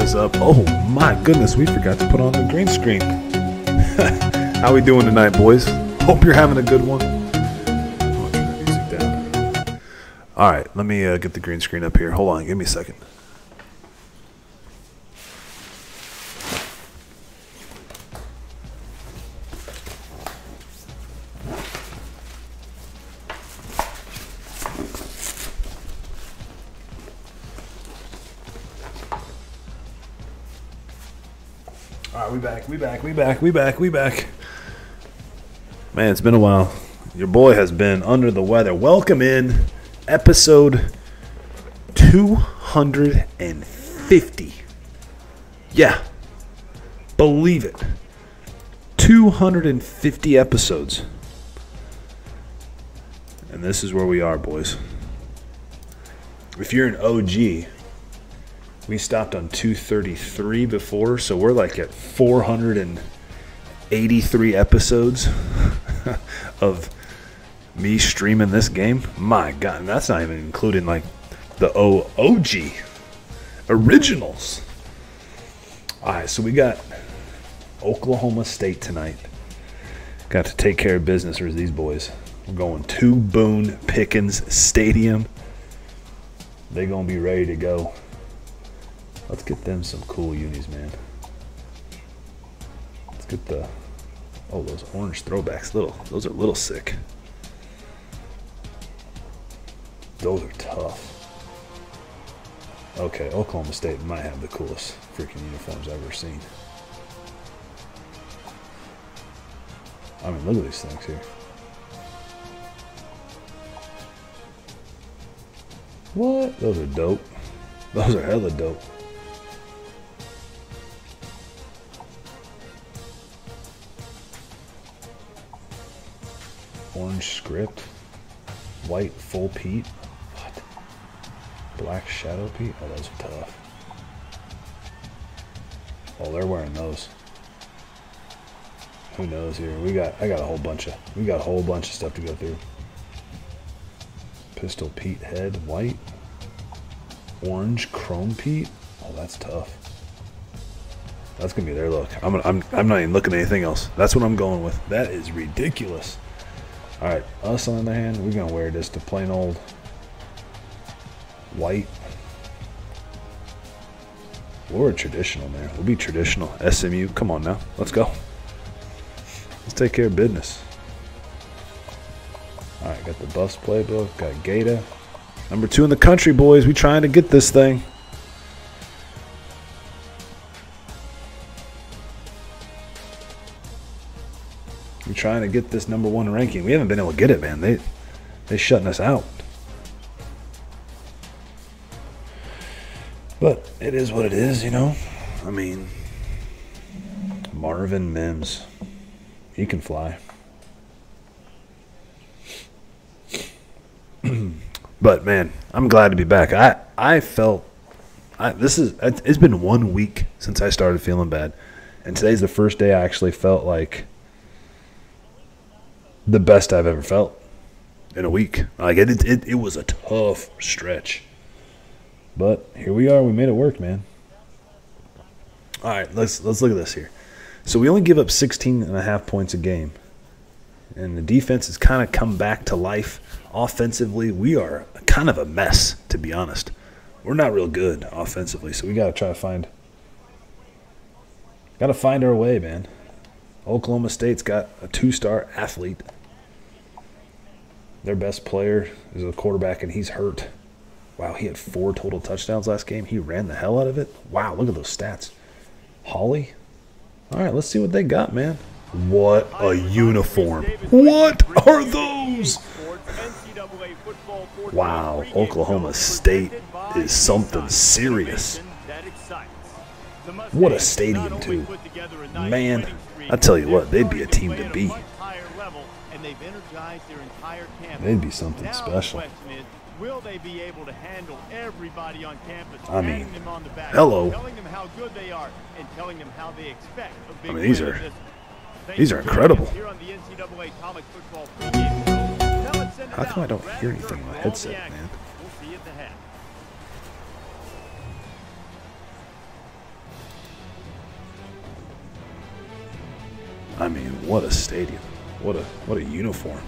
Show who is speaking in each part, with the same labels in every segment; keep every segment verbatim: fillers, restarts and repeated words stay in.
Speaker 1: is up? Oh my goodness, we forgot to put on the green screen. How we doing tonight, boys? Hope you're having a good one. I'll turn the music down. All right, let me uh, get the green screen up here. Hold on, give me a second. All right, we back, we back, we back, we back, we back. Man, it's been a while. Your boy has been under the weather. Welcome in episode two hundred fifty. Yeah, believe it. two hundred fifty episodes. And this is where we are, boys. If you're an O G, we stopped on two thirty-three before, so we're like at four hundred eighty-three episodes of me streaming this game. My God, and that's not even including like the O G originals. All right, so we got Oklahoma State tonight. Got to take care of business with these boys. We're going to Boone Pickens Stadium. They're going to be ready to go. Let's get them some cool unis, man. Let's get the, oh, those orange throwbacks. Little, those are a little sick. Those are tough. Okay, Oklahoma State might have the coolest freaking uniforms I've ever seen. I mean, look at these things here. What? Those are dope. Those are hella dope. Orange script, white full Pete, what? Black shadow Pete. Oh, those are tough. Oh, they're wearing those. Who knows here? We got. I got a whole bunch of. We got a whole bunch of stuff to go through. Pistol Pete head, white, orange chrome Pete. Oh, that's tough. That's gonna be their look. I'm. I'm. I'm not even looking at anything else. That's what I'm going with. That is ridiculous. All right, us on the other hand, we're going to wear just a plain old white. We're traditional, man. We'll be traditional. S M U, come on now. Let's go. Let's take care of business. All right, got the Buffs playbook. Got Gata. Number two in the country, boys. We trying to get this thing. We're trying to get this number one ranking. We haven't been able to get it, man. They they shutting us out. But it is what it is, you know. I mean, Marvin Mims, he can fly. But man, I'm glad to be back. I I felt I, this is it's been one week since I started feeling bad, and today's the first day I actually felt like the best I've ever felt in a week. Like it, it, it was a tough stretch, but here we are. We made it work, man. All right, let's let's look at this here. So we only give up sixteen and a half points a game, and the defense has kind of come back to life. Offensively, we are kind of a mess, to be honest. We're not real good offensively, so we got to try to find, got to find our way, man. Oklahoma State's got a two-star athlete. Their best player is a quarterback, and he's hurt. Wow, he had four total touchdowns last game. He ran the hell out of it. Wow, look at those stats. Holly. All right, let's see what they got, man. What a uniform. What are those? Wow, Oklahoma State is something serious. What a stadium, too. Man, I tell you what, they'd be a team to beat. They'd be something special.
Speaker 2: Will they be able to handle everybody on campus?
Speaker 1: I mean, hello.
Speaker 2: Telling them how good they are and telling them how they expect a big
Speaker 1: I mean, these
Speaker 2: win
Speaker 1: are
Speaker 2: in this.
Speaker 1: these are incredible.
Speaker 2: Here on the N C double A College Football Pregame Show. Now let's send it
Speaker 1: How come I
Speaker 2: out.
Speaker 1: don't hear anything on my
Speaker 2: All the
Speaker 1: headset,
Speaker 2: action.
Speaker 1: man?
Speaker 2: We'll see you at the half.
Speaker 1: I mean, what a stadium. What a what a uniform.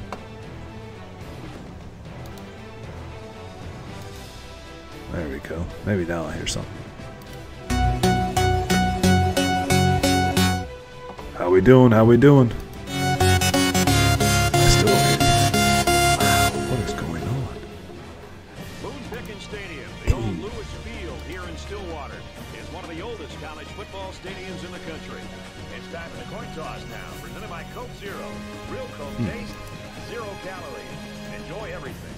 Speaker 1: There we go. Maybe now I hear something. How we doing? How we doing? I still don't hear you. Wow, what is going on?
Speaker 2: Boone Pickens Stadium, the old Lewis Field here in Stillwater, is one of the oldest college football stadiums in the country. It's time for the coin toss now, presented by Coke Zero. Real Coke taste, zero calories. Enjoy everything.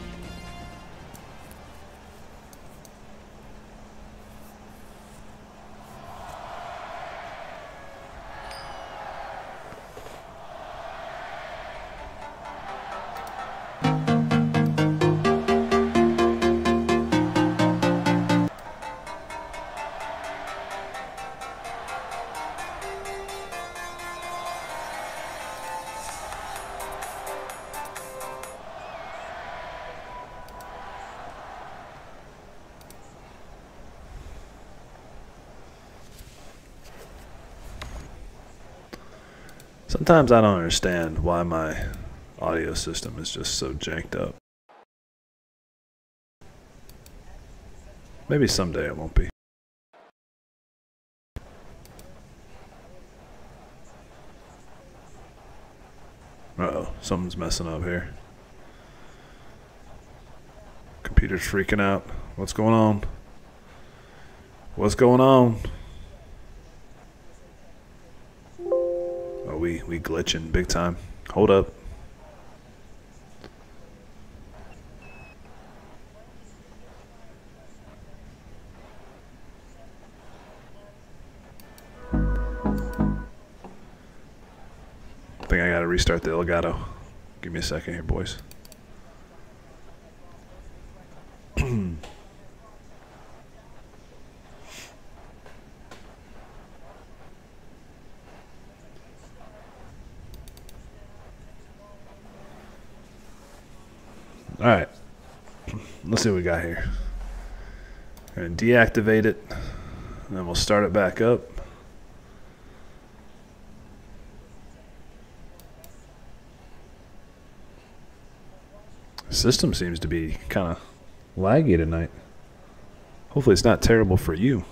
Speaker 1: Sometimes I don't understand why my audio system is just so janked up. Maybe someday it won't be. Uh-oh, something's messing up here. Computer's freaking out. What's going on? What's going on? Oh, we, we glitching big time. Hold up. I think I gotta restart the Elgato. Give me a second here, boys. All right, let's see what we got here. We're gonna deactivate it, and then we'll start it back up. The system seems to be kind of laggy tonight. Hopefully it's not terrible for you.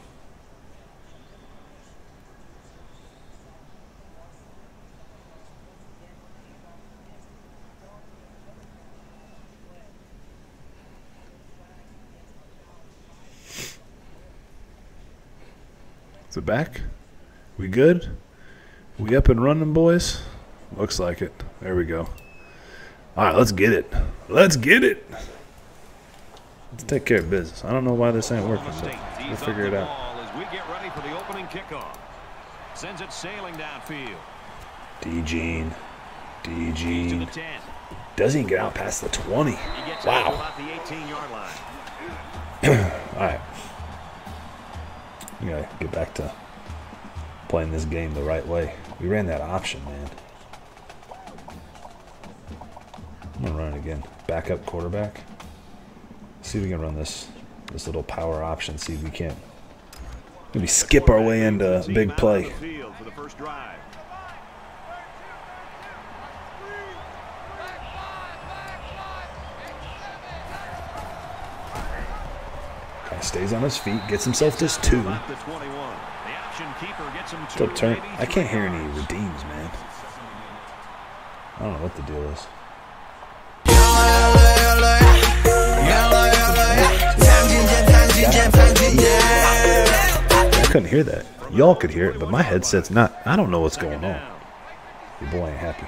Speaker 1: Is it back? We good? We up and running, boys? Looks like it. There we go. All right, let's get it. Let's get it. Let's take care of business. I don't know why this ain't working, but we'll figure it out.
Speaker 2: As we get ready for the opening kickoff. Sends it sailing downfield.
Speaker 1: D-Gene. D-Gene. Doesn't get out past the twenty. Wow.
Speaker 2: About the eighteen-yard line.
Speaker 1: All right. We gotta get back to playing this game the right way. We ran that option, man. I'm gonna run it again. Backup quarterback. See if we can run this this little power option. See if we can't maybe skip our way into big play. Stays on his feet, gets himself just two. Still turn. I can't hear any redeems, man. I don't know what the deal is. I couldn't hear that. Y'all could hear it, but my headset's not. I don't know what's going on. Your boy ain't happy.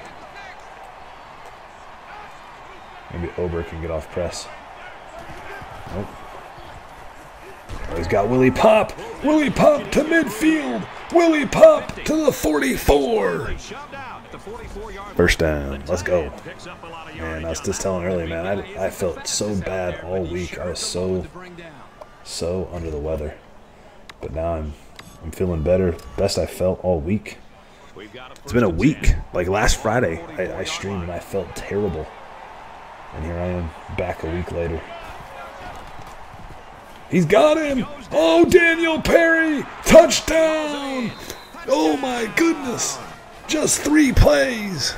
Speaker 1: Maybe Ober can get off press. Nope. Oh, he's got Willie Pop. Willie Pop to midfield. Willie Pop to the forty-four. First down. Let's go. Man, I was just telling earlier, man, I, I felt so bad all week. I was so, so under the weather. But now I'm, I'm feeling better. Best I felt all week. It's been a week. Like last Friday, I, I streamed and I felt terrible. And here I am back a week later. He's got him. Oh, Daniel Perry. Touchdown. Oh, my goodness. Just three plays.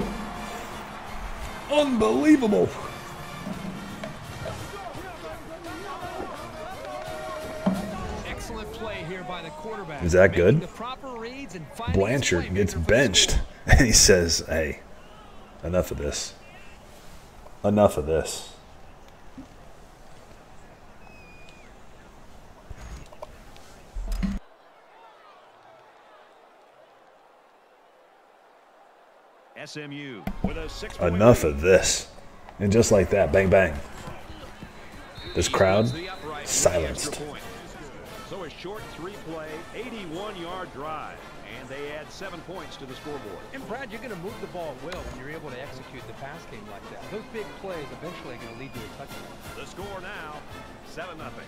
Speaker 1: Unbelievable.
Speaker 3: Excellent play here by the quarterback.
Speaker 1: Is that good?
Speaker 3: The proper reads and finding
Speaker 1: Blanchard
Speaker 3: his
Speaker 1: gets
Speaker 3: playmaker for the
Speaker 1: benched,
Speaker 3: score.
Speaker 1: and he says, hey, enough of this. Enough of this.
Speaker 2: S M U with a six-point
Speaker 1: Enough
Speaker 2: lead.
Speaker 1: of this. And just like that, bang, bang. This crowd
Speaker 2: The upright with
Speaker 1: silenced.
Speaker 2: the extra point. So a short three-play, eighty-one-yard drive, and they add seven points to the scoreboard.
Speaker 4: And Brad, you're going to move the ball well when you're able to execute the pass game like that. Those big plays eventually are going to lead to a touchdown.
Speaker 2: The score now, seven nothing.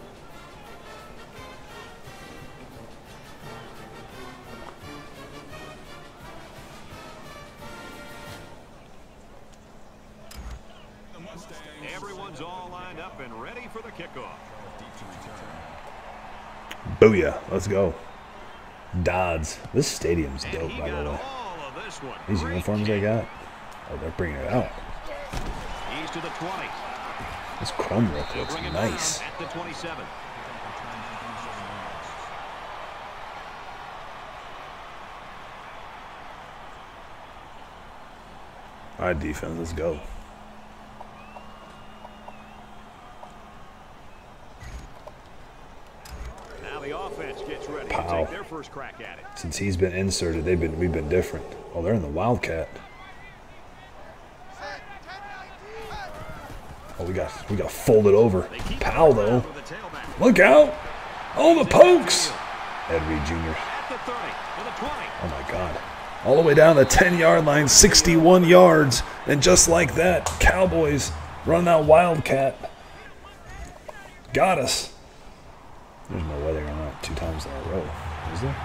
Speaker 2: Everyone's all lined up and ready for the kickoff.
Speaker 1: Booyah. Let's go. Dodds. This stadium's
Speaker 2: And
Speaker 1: dope,
Speaker 2: he
Speaker 1: by
Speaker 2: got
Speaker 1: the way.
Speaker 2: all of this one.
Speaker 1: These
Speaker 2: Great
Speaker 1: uniforms they
Speaker 2: kick.
Speaker 1: got. Oh, they're bringing it out.
Speaker 2: He's to the twenty.
Speaker 1: This chrome work
Speaker 2: They'll
Speaker 1: looks
Speaker 2: bring him
Speaker 1: nice.
Speaker 2: down at the twenty-seven.
Speaker 1: All right, defense, let's go.
Speaker 2: Now the offense gets ready
Speaker 1: Pow.
Speaker 2: to take their first crack at it.
Speaker 1: Since he's been inserted, they've been we've been different. Oh, they're in the Wildcat. Oh, we got we got folded over.
Speaker 2: They keep
Speaker 1: Powell
Speaker 2: it
Speaker 1: though.
Speaker 2: around with the tailback.
Speaker 1: Look out! Oh, the pokes! Ed Reed Junior
Speaker 2: At the thirty, to the twenty.
Speaker 1: Oh my God. All the way down the ten-yard line, sixty-one yards, and just like that, Cowboys running that Wildcat. Got us. There's no way they're going out two times in a row, is there?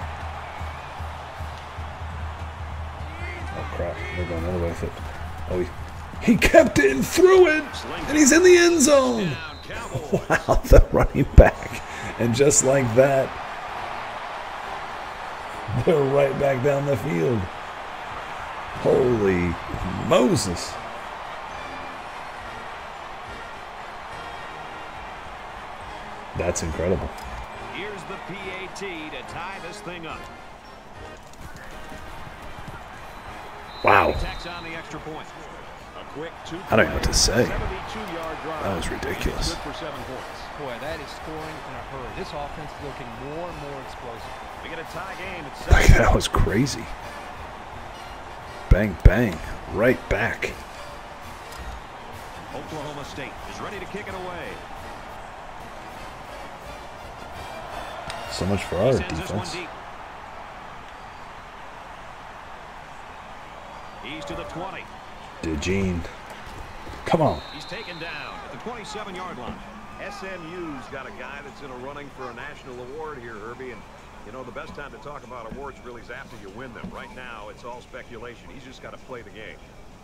Speaker 1: Oh crap, they're going the other way with it. Oh, he, he kept it and threw it, and he's in the end zone.
Speaker 2: Down, Cowboys.
Speaker 1: Wow, the running back. And just like that, they're right back down the field. Holy Moses. That's incredible.
Speaker 2: Here's the P A T to tie this thing up.
Speaker 1: Wow.
Speaker 2: He tacks on the extra point. A quick two.
Speaker 1: I don't know what to say.
Speaker 2: seventy-two-yard drive.
Speaker 1: That was ridiculous.
Speaker 2: Good for seven points.
Speaker 4: Boy, that is scoring in a hurry. This offense is looking more and more explosive.
Speaker 2: We get a tie game at
Speaker 1: Like,
Speaker 2: seven.
Speaker 1: that was crazy. Bang, bang. Right back.
Speaker 2: Oklahoma State is ready to kick it away.
Speaker 1: So much for our
Speaker 2: Sends this one
Speaker 1: defense.
Speaker 2: deep. He's to the twenty.
Speaker 1: DeGene. Come on.
Speaker 2: He's taken down at the twenty-seven-yard line. S M U's got a guy that's in a running for a national award here, Herbie, and you know the best time to talk about awards really is after you win them. Right now, it's all speculation. He's just got to play the game.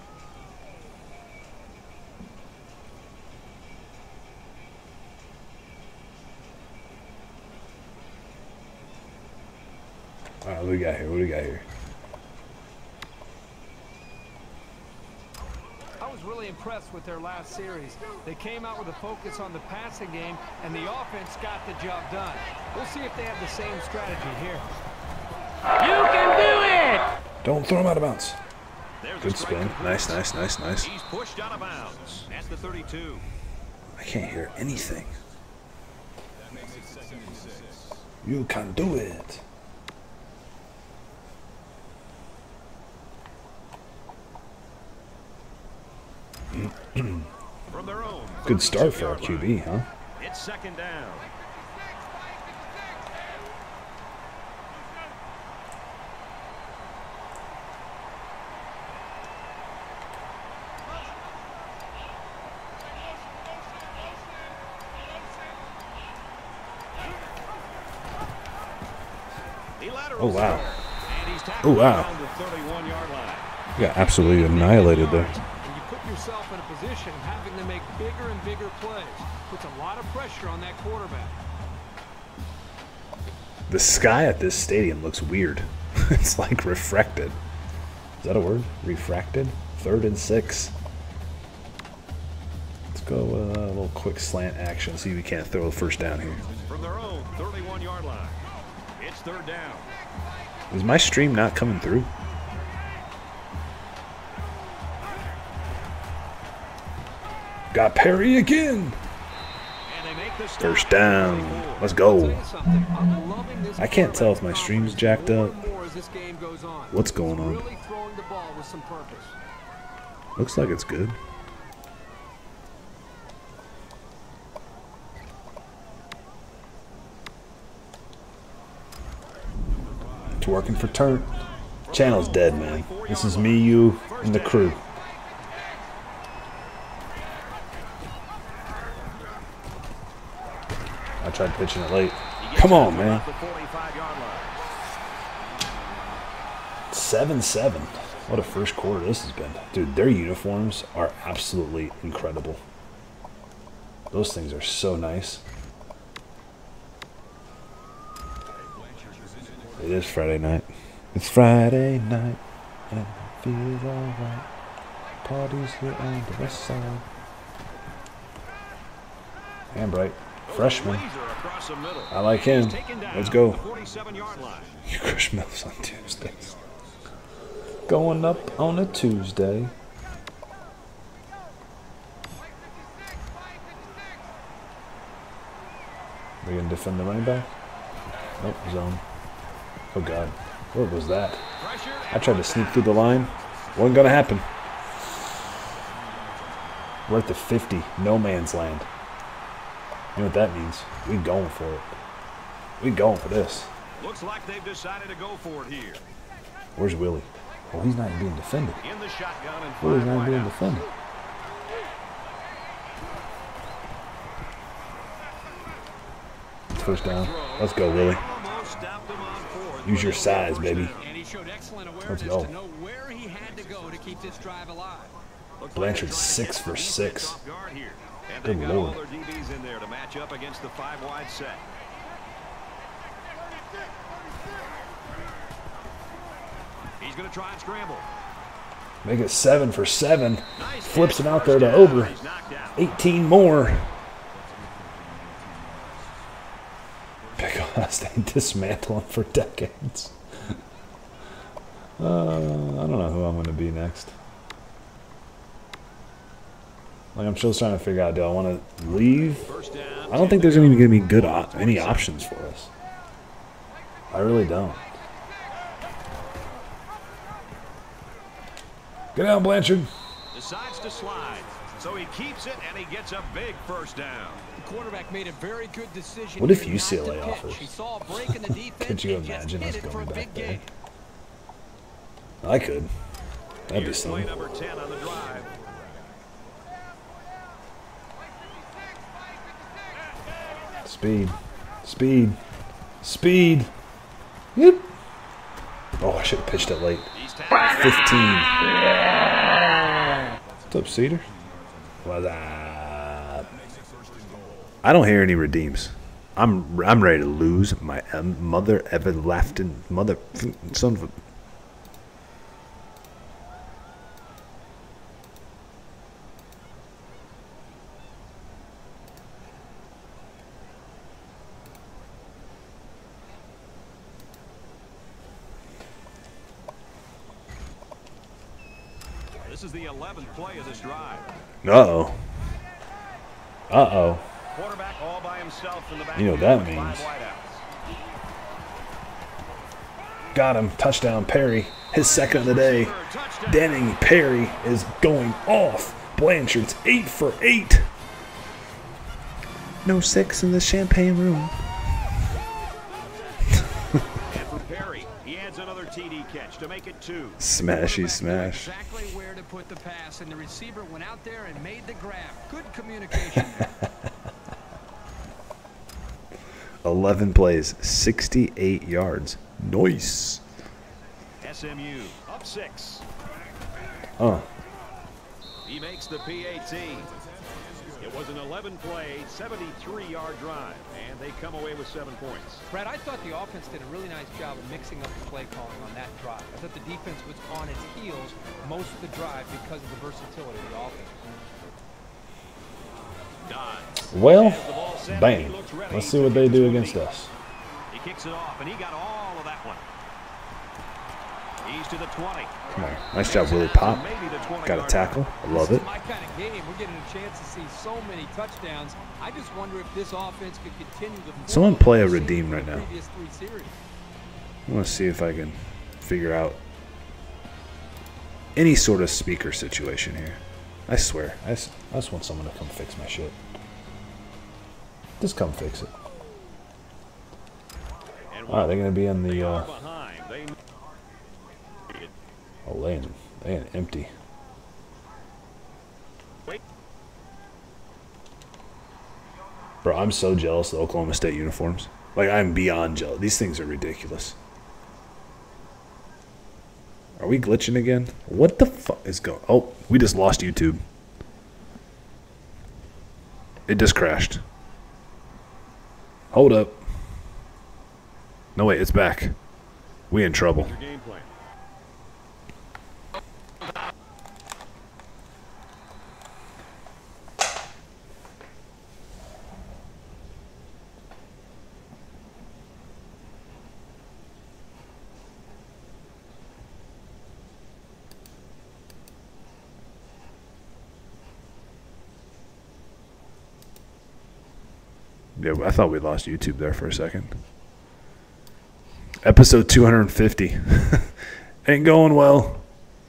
Speaker 1: All right, what do we got here? What do we got here?
Speaker 4: I was really impressed with their last series. They came out with a focus on the passing game, and the offense got the job done. We'll see if they have the same strategy here.
Speaker 5: You can do it!
Speaker 1: Don't throw him out of bounds.
Speaker 2: There's
Speaker 1: Good
Speaker 2: a strike
Speaker 1: spin.
Speaker 2: complete.
Speaker 1: Nice, nice, nice, nice.
Speaker 2: He's pushed out of bounds. That's the thirty-two.
Speaker 1: I can't hear anything. You can do it.
Speaker 2: From their own
Speaker 1: Good start for our Q
Speaker 2: thirty-two-yard
Speaker 1: B,
Speaker 2: line.
Speaker 1: huh?
Speaker 2: It's second down. He laterals
Speaker 1: Oh, wow.
Speaker 2: it. And he's
Speaker 1: Oh,
Speaker 2: tackled
Speaker 1: wow.
Speaker 2: around the thirty-one-yard line.
Speaker 1: We got absolutely annihilated there.
Speaker 4: And you put yourself in a position of having to make bigger and bigger plays. Puts a lot of pressure on that quarterback.
Speaker 1: The sky at this stadium looks weird. It's like refracted. Is that a word? Refracted? Third and six. Let's go uh, a little quick slant action. See if we can't throw a first down here.
Speaker 2: From their own thirty-one yard line. It's third down.
Speaker 1: Is my stream not coming through? Got Perry again. First down. Let's go. I can't tell if my stream's jacked up. What's going on? Looks like it's good. It's working for turn. Channel's dead, man. This is me, you, and the crew. I tried pitching it late. Come on, man. seven seven. What a first quarter this has been. Dude, their uniforms are absolutely incredible. Those things are so nice. It is Friday night. It's Friday night, and it feels alright. Parties here on the west side. And bright. Freshman. I like him. Let's go. Crush Mills on Tuesdays. Going up on a Tuesday. We're going to defend the running back? Nope, zone. Oh, God. What was that? I tried to sneak through the line. Wasn't going to happen. We're at the fifty. No man's land. You know what that means? We going for it. We going for this.
Speaker 2: Looks like they've decided to go for it here.
Speaker 1: Where's Willie? Oh, he's not even being defended.
Speaker 2: In the shotgun and
Speaker 1: Willie's not being defended. First down. Let's go, Willie. Use your size, baby. Let's go. Blanchard six for six. Good Lord.
Speaker 2: He's going to try and scramble.
Speaker 1: Make it seven for seven. Flips it out there to Ober. eighteen more. Pick us. They dismantle him for decades. Uh, I don't know who I'm going to be next. Like, I'm still trying to figure out, do I want to leave? I don't think there's even going to be good op any options for us. I really don't. Get down, Blanchard.
Speaker 2: Decides to slide, so he keeps it and he gets a big first down.
Speaker 4: The quarterback made a very good decision.
Speaker 1: What if
Speaker 4: here
Speaker 1: U C L A
Speaker 4: not to
Speaker 1: offers?
Speaker 4: pitch. He saw a break in the defense.
Speaker 1: Could you
Speaker 4: and just
Speaker 1: imagine us
Speaker 4: hit it for
Speaker 1: going
Speaker 4: a
Speaker 1: back
Speaker 4: big
Speaker 1: there?
Speaker 4: gain.
Speaker 1: I could. That'd be
Speaker 2: Here's play
Speaker 1: something.
Speaker 2: number ten on the drive.
Speaker 1: Speed. Speed. Speed. Yep. Oh, I should have pitched it late. fifteen. What's up, Cedar? What's up? I don't hear any redeems. I'm I'm ready to lose my um, mother everlasting mother son of a.
Speaker 2: This is the eleventh play of this drive.
Speaker 1: Uh-oh. Uh-oh.
Speaker 2: Quarterback all by himself in the back.
Speaker 1: You know what that means. Got him. Touchdown, Perry. His second of the day. Denning Perry is going off. Blanchard's eight for eight. No six in the champagne room.
Speaker 2: Perry, he adds another T D catch to make it two.
Speaker 1: Smashy smash.
Speaker 4: Exactly where to put the pass, and the receiver went out there and made the grab. Good communication.
Speaker 1: eleven plays, sixty-eight yards. Nice.
Speaker 2: S M U up six.
Speaker 1: Oh.
Speaker 2: He makes the P A T. It was an eleven play, seventy-three yard drive, and they come away with seven points.
Speaker 4: Brad, I thought the offense did a really nice job of mixing up the play calling on that drive. I thought the defense was on its heels most of the drive because of the versatility of the offense.
Speaker 2: Dodds.
Speaker 1: Well,
Speaker 2: Has the ball set.
Speaker 1: bang.
Speaker 2: He looks ready
Speaker 1: Let's see what they
Speaker 2: to
Speaker 1: do
Speaker 2: kick
Speaker 1: against
Speaker 2: this one
Speaker 1: us.
Speaker 2: deep. He kicks it off, and he got all of that one. He's to the twenty.
Speaker 1: Come on. Nice job, Willie Pop.
Speaker 2: Maybe the twenty
Speaker 1: Got a
Speaker 2: yard
Speaker 1: tackle. I love
Speaker 4: This
Speaker 1: it.
Speaker 4: is my kind of game. We're getting a chance to see so many touchdowns. I just wonder if this offense could continue to.
Speaker 1: Someone play a redeem right now.
Speaker 4: Previous three series.
Speaker 1: I want to see if I can figure out any sort of speaker situation here. I swear. I just, I just want someone to come fix my shit. Just come fix it. Alright, they're going to be in the... Uh, oh, laying, laying empty. Bro, I'm so jealous of the Oklahoma State uniforms. Like, I'm beyond jealous. These things are ridiculous. Are we glitching again? What the fuck is going... Oh, we just lost YouTube. It just crashed. Hold up. No, wait, it's back. We in trouble.
Speaker 2: Game plan.
Speaker 1: Yeah, I thought we lost YouTube there for a second. Episode two hundred fifty. Ain't going well.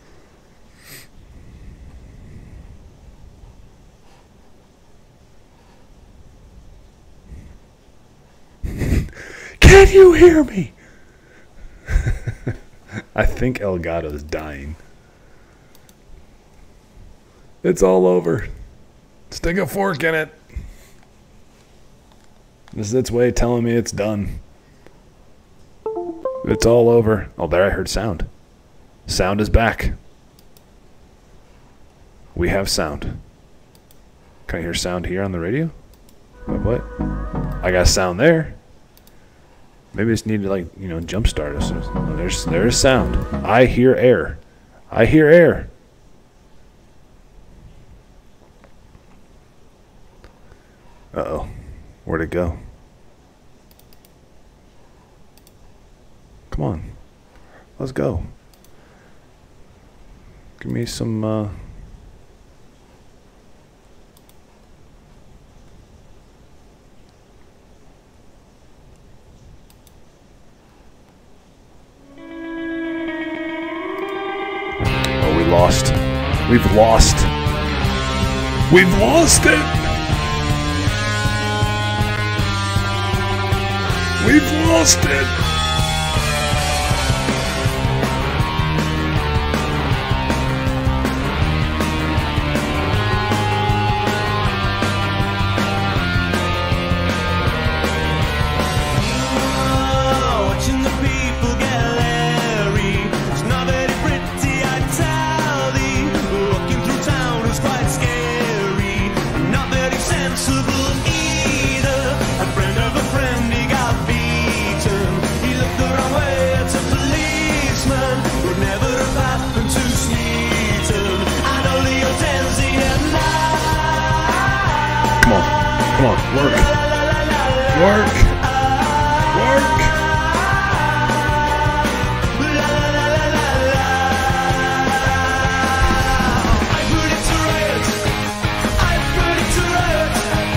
Speaker 1: Can you hear me? I think Elgato's dying. It's all over. Stick a fork in it. This is its way of telling me it's done. It's all over. Oh, there I heard sound. Sound is back. We have sound. Can I hear sound here on the radio? What? what? I got sound there. Maybe I just need to, like, you know, jumpstart us. Oh, there's, there's sound. I hear air. I hear air. Uh-oh. Where'd it go? Come on. Let's go. Give me some, uh... Oh, we lost. We've lost. We've lost it! We've lost it!
Speaker 6: Watching the people get leery. It's not very pretty, I tell thee. Walking through town is quite scary. Not very sensible either. A friend of a friend, he got beaten. He looked the wrong way at a policeman. Would never have happened to Smeaton. I know Leo Denzi and I.
Speaker 1: Come on. Come on. Work. Work. Work.
Speaker 6: I put it to riot. I put it to riot.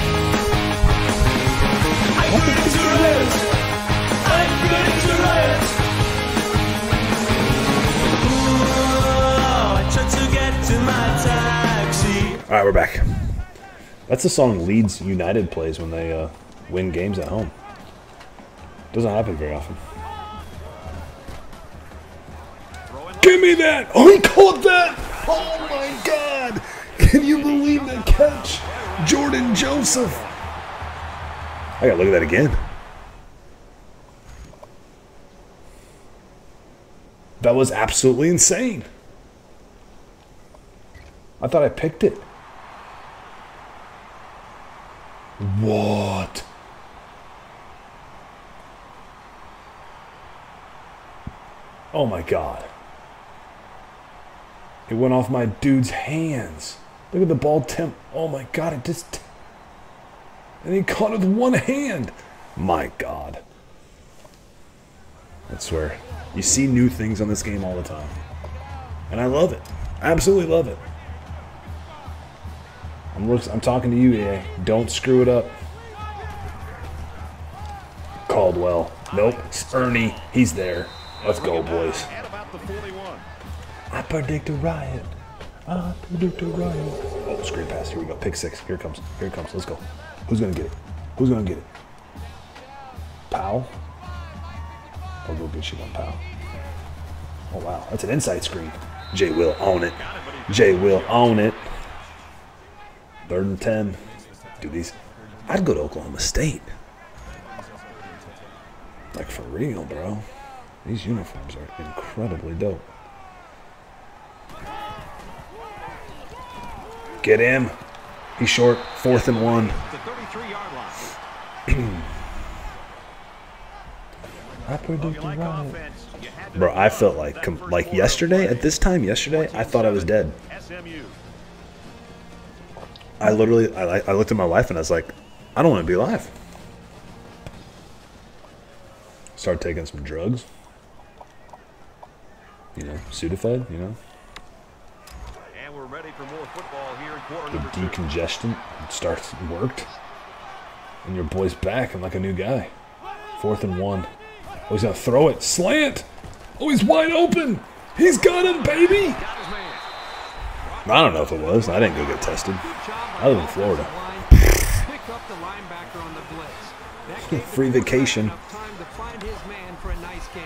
Speaker 6: I put it to riot. I put it to riot. Ooh, I tried to get to my taxi.
Speaker 1: All right, we're back. That's the song Leeds United plays when they uh, win games at home. Doesn't happen very often. Give me that! Oh, he caught that! Oh my God! Can you believe that catch? Jordan Joseph! I gotta look at that again. That was absolutely insane. I thought I picked it. What? Oh my God. It went off my dude's hands. Look at the ball temp. Oh my God, it just... And he caught it with one hand. My God. I swear. You see new things on this game all the time. And I love it. I absolutely love it. I'm, look, I'm talking to you, E A. Don't screw it up. Caldwell. Nope. It's Ernie. He's there. Let's go, boys. I predict a riot. I predict a riot. Oh, screen pass. Here we go. Pick six. Here it comes. Here it comes. Let's go. Who's going to get it? Who's going to get it? Powell? I'll go get you one, Powell. Oh, wow. That's an inside screen. Jay will own it. Jay will own it. Third and ten. Do these. I'd go to Oklahoma State. Like, for real, bro. These uniforms are incredibly dope. Get him. He's short. Fourth and one. I predict a riot. Bro, I felt like, like yesterday, at this time yesterday, I thought I was dead. I literally, I, I looked at my wife and I was like, I don't want to be alive. Start taking some drugs. You know, Sudafed, you know.
Speaker 2: And we're ready for more football here in quarter
Speaker 1: The
Speaker 2: number two.
Speaker 1: decongestant starts worked. And your boy's back and like a new guy. Fourth and one. Oh, he's going to throw it. Slant. Oh, he's wide open. He's got him, baby. I don't know if it was. I didn't go get tested. I live in Florida.
Speaker 4: Pick up the linebacker on the blitz. That gave
Speaker 1: Free
Speaker 4: the quarterback
Speaker 1: vacation.
Speaker 4: enough time to find his man for a nice game.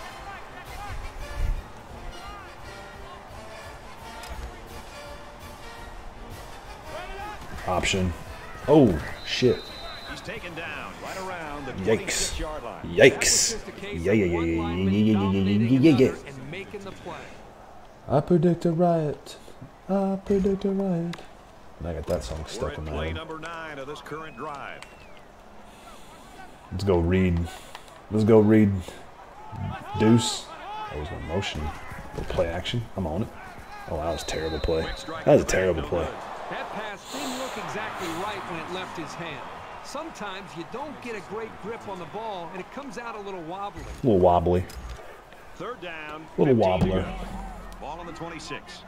Speaker 1: Option. Oh, shit.
Speaker 2: He's taken down right around the
Speaker 1: Yikes.
Speaker 2: twenty-six-yard line.
Speaker 1: Yikes. Yeah, yeah, yeah, yeah, yeah, yeah, yeah, yeah, yeah, yeah.
Speaker 4: And making the play.
Speaker 1: I predict a riot. I predict a riot. And I got that song
Speaker 2: We're
Speaker 1: stuck
Speaker 2: at
Speaker 1: in my
Speaker 2: play
Speaker 1: head.
Speaker 2: number nine of this current drive.
Speaker 1: Let's go read. Let's go read. Deuce. That was a motion. Little play action. I'm on it. Oh, that was a terrible play. That was a terrible play.
Speaker 4: That pass didn't look exactly right when it left his hand. Sometimes you don't get a great grip on the ball, and it comes out a little wobbly.
Speaker 1: A little wobbly.
Speaker 2: Third down.
Speaker 1: Little
Speaker 2: fifteen to
Speaker 1: wobbler.
Speaker 2: go. Ball on the twenty-six.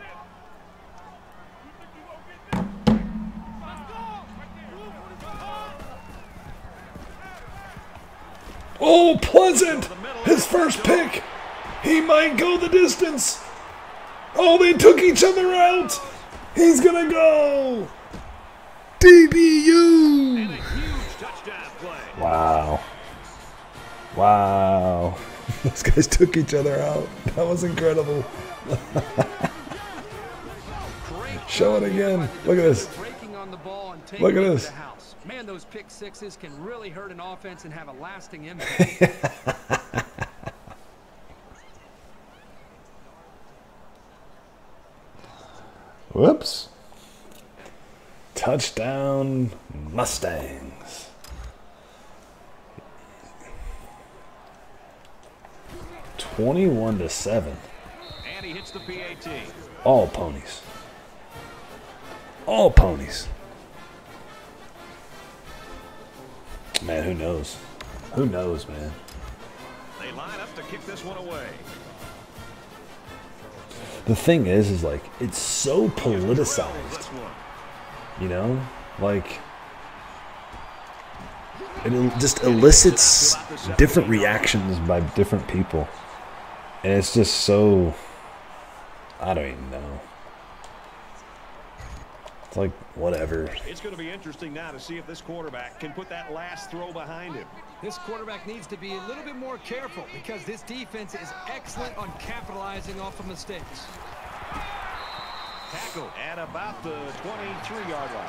Speaker 1: Oh, Pleasant! His first pick! He might go the distance! Oh, they took each other out! He's gonna go! D B U!
Speaker 2: And a huge touchdown play.
Speaker 1: Wow. Wow. Those guys took each other out. That was incredible. Show it again. Look at this.
Speaker 4: Breaking on the ball and taking
Speaker 1: Look at
Speaker 4: it to
Speaker 1: this.
Speaker 4: the house. Man, those pick sixes can really hurt an offense and have a lasting impact.
Speaker 1: Whoops. Touchdown Mustangs. twenty-one to seven.
Speaker 2: And he hits the P A T.
Speaker 1: All ponies. All ponies. Man, who knows? Who knows, man?
Speaker 2: They line up to kick this one away.
Speaker 1: The thing is, is like, it's so politicized.
Speaker 2: This one.
Speaker 1: You know, like it el- just elicits different reactions by different people, and it's just so, I don't even know. It's like whatever.
Speaker 2: It's going to be interesting now to see if this quarterback can put that last throw behind him.
Speaker 4: This quarterback needs to be a little bit more careful because this defense is excellent on capitalizing off of mistakes.
Speaker 2: Tackle at about the twenty-three-yard line.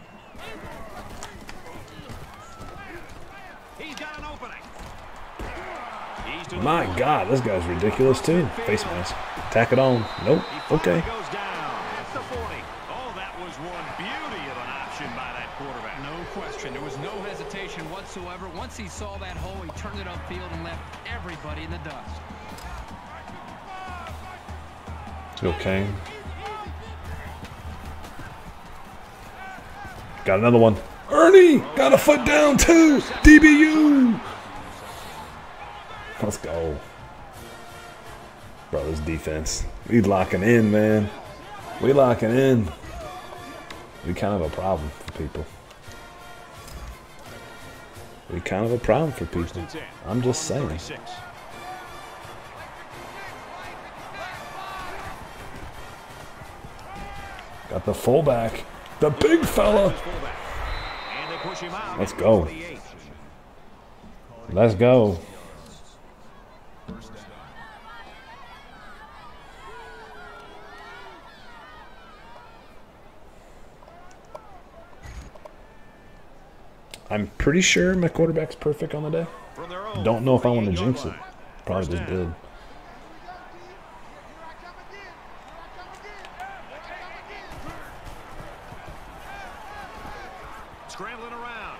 Speaker 2: He's got an opening. to
Speaker 1: My
Speaker 2: the
Speaker 1: God, this guy's ridiculous too. Face mask. Tack it on. Nope. Okay.
Speaker 2: goes down at the forty. Oh, that was one beauty of an option by that quarterback.
Speaker 3: No question. There was no hesitation whatsoever. Once he saw that hole, he turned it upfield and left everybody in the dust.
Speaker 1: Okay. Got another one. Ernie got a foot down too. D B U. Let's go. Bro, this defense. We locking in, man. We locking in. We kind of a problem for people. We kind of a problem for people. I'm just saying. Got the fullback. The big fella. Let's go. Let's go. I'm pretty sure my quarterback's perfect on the day. Don't know if I want to jinx it. Probably just did.
Speaker 2: Scrambling around.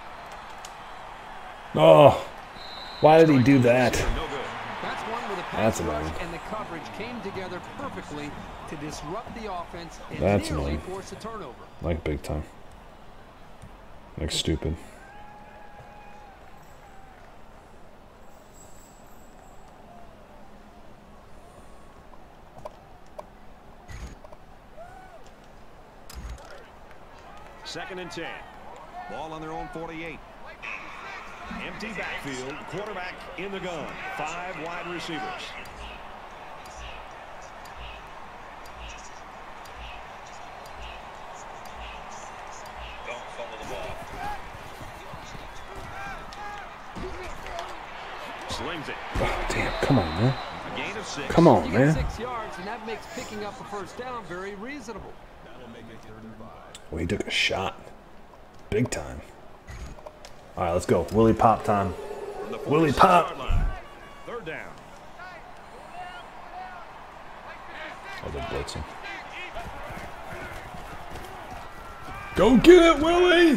Speaker 1: Oh, why did he do that?
Speaker 2: No good.
Speaker 4: That's one where the
Speaker 1: That's
Speaker 4: pass rush
Speaker 1: annoying.
Speaker 4: and the coverage came together perfectly to disrupt the offense and
Speaker 1: That's
Speaker 4: nearly
Speaker 1: annoying.
Speaker 4: force a turnover.
Speaker 1: Like big time. Like stupid.
Speaker 2: Second and ten. Ball on their own forty-eight. Empty backfield. Quarterback in the gun. Five wide receivers.
Speaker 7: Don't fumble the ball.
Speaker 2: Slings it.
Speaker 1: Oh, damn, come on, man.
Speaker 2: A gain of six.
Speaker 1: Come on,
Speaker 4: You get
Speaker 1: man.
Speaker 4: six yards, and that makes picking up a first down very reasonable.
Speaker 1: Well, he took a shot. Big time. All right, let's go. Willie Pop time.
Speaker 2: From the
Speaker 1: Willie
Speaker 2: forty-six
Speaker 1: Pop.
Speaker 2: yard line. Third down.
Speaker 1: Oh, they're blitzing. Go get it, Willie!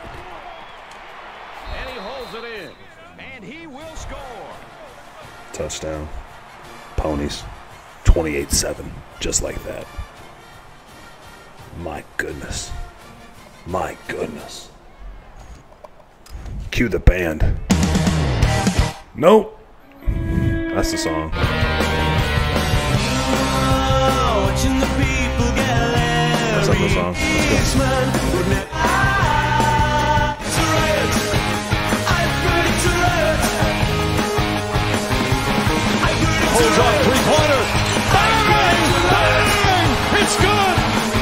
Speaker 2: And he holds it in. And he will score.
Speaker 1: Touchdown. Ponies. twenty-eight seven. Just like that. My goodness. My goodness. Cue the band. Nope. That's the song.
Speaker 6: Watching the people get
Speaker 1: That's not the song. Let's go.
Speaker 2: Holds on. Three-pointer. Bang! Bang! It's good.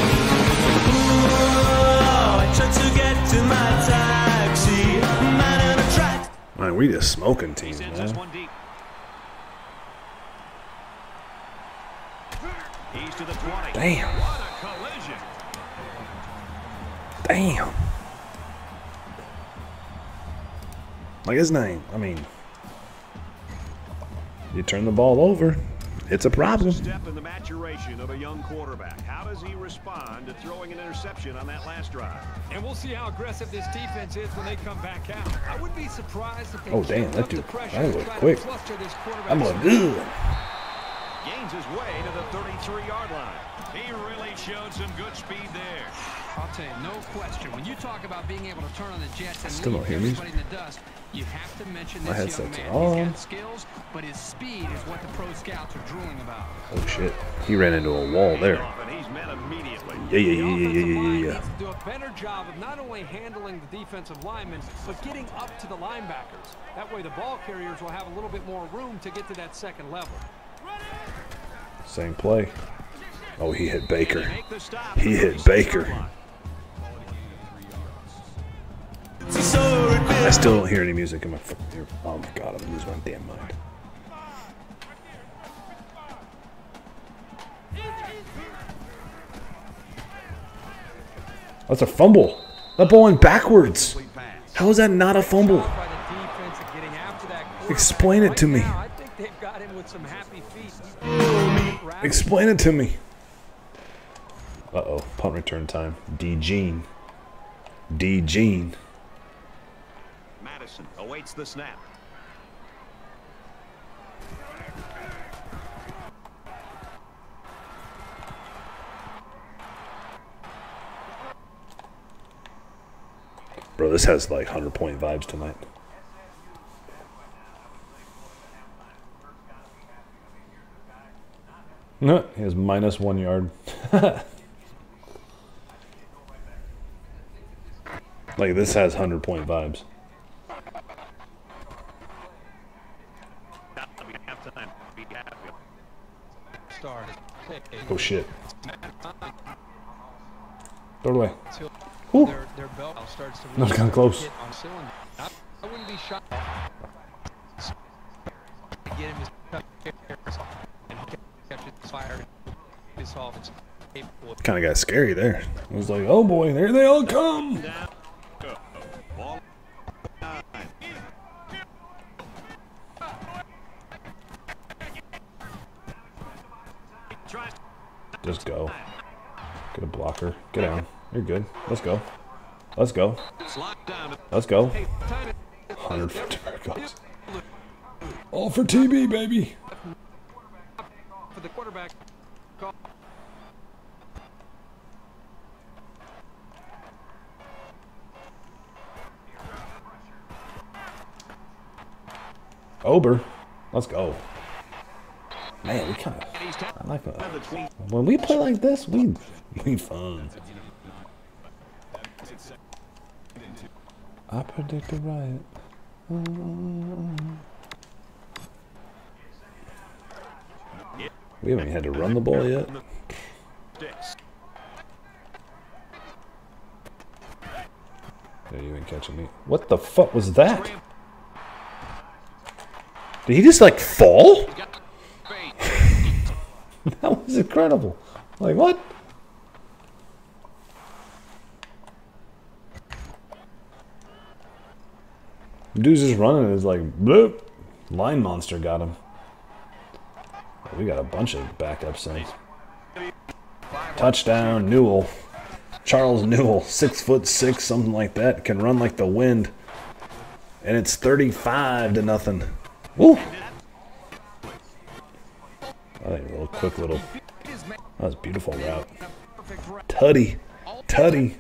Speaker 1: Man, we just smoking teams,
Speaker 2: Sends us
Speaker 1: man.
Speaker 2: one deep. He's to the twenty.
Speaker 1: Damn.
Speaker 2: What a collision.
Speaker 1: Damn. Like his name. I mean, you turn the ball over, it's a problem.
Speaker 2: Step in the maturation of a young quarterback. How does he respond to throwing an interception on that last drive?
Speaker 4: And we'll see how aggressive this defense is when they come back out. I would be surprised if they
Speaker 1: Oh, damn,
Speaker 4: kept
Speaker 1: that
Speaker 4: up the
Speaker 1: dude-
Speaker 4: pressure
Speaker 1: that
Speaker 4: and
Speaker 1: looked
Speaker 4: try to
Speaker 1: quick.
Speaker 4: fluster this quarterback.
Speaker 1: I'm like, good.
Speaker 2: Gains his way to the thirty-three yard line. He really showed some good speed there.
Speaker 3: I'll tell you, no question. When you talk about being able to turn on the Jets and
Speaker 1: Still
Speaker 3: leave
Speaker 1: don't hear me.
Speaker 3: everybody in the dust, you have to mention
Speaker 1: My
Speaker 3: this young
Speaker 1: headset's
Speaker 3: man.
Speaker 1: on.
Speaker 3: He's got skills, but his speed is what the pro scouts are drooling about.
Speaker 1: Oh shit. He ran into a wall there.
Speaker 2: And he's met immediately.
Speaker 1: Yeah, yeah,
Speaker 4: The
Speaker 1: yeah, yeah,
Speaker 4: offensive
Speaker 1: yeah,
Speaker 4: line
Speaker 1: yeah, yeah.
Speaker 4: needs to do a better job of not only handling the defensive linemen, but getting up to the linebackers. That way the ball carriers will have a little bit more room to get to that second level.
Speaker 1: Same play. Oh, he hit Baker.
Speaker 2: They make the stop
Speaker 1: He
Speaker 2: at the
Speaker 1: hit
Speaker 2: thirty-six
Speaker 1: Baker.
Speaker 2: yard line.
Speaker 1: I still don't hear any music in my fucking ear. Oh my god, I'm losing my damn mind. That's a fumble. That ball went backwards. How is that not a fumble?
Speaker 4: By the defense of getting after that quarterback
Speaker 1: Explain it
Speaker 4: right
Speaker 1: to me.
Speaker 4: now, I think with some happy feet.
Speaker 1: Explain it to me. Uh-oh, punt return time. D. Gene. D. Gene.
Speaker 2: Madison awaits the snap.
Speaker 1: Bro, this has like one hundred point vibes tonight. No, he has minus one yard. Like, this has one hundred point vibes. Oh, shit. Throw it away. Ooh.
Speaker 4: Their, their belt starts to
Speaker 1: That was kind of close.
Speaker 4: hit on cylinder. I, I wouldn't be shocked. Get him his and catch his fire. His offense capable of
Speaker 1: Kind of got scary there. It was like, oh boy, there they all come. Just go. Get a blocker. Get down. You're good. Let's go. Let's go. Let's go. one hundred fifty yards. All for T B, baby.
Speaker 4: for the quarterback. Call.
Speaker 1: Ober. Let's go. Man, we kind of. I like that. When we play like this, we we fun. I predict a riot. We haven't even had to run the ball yet. Yeah, you ain't catching me. What the fuck was that? Did he just like fall? That was incredible. Like what? Dude's just running and it's like bloop. Line monster got him. We got a bunch of backups in. Touchdown, Newell. Charles Newell, six foot six, something like that, can run like the wind. And it's thirty-five to nothing. Woo! I think a little quick little. That was a beautiful route. Tutty, Tutty.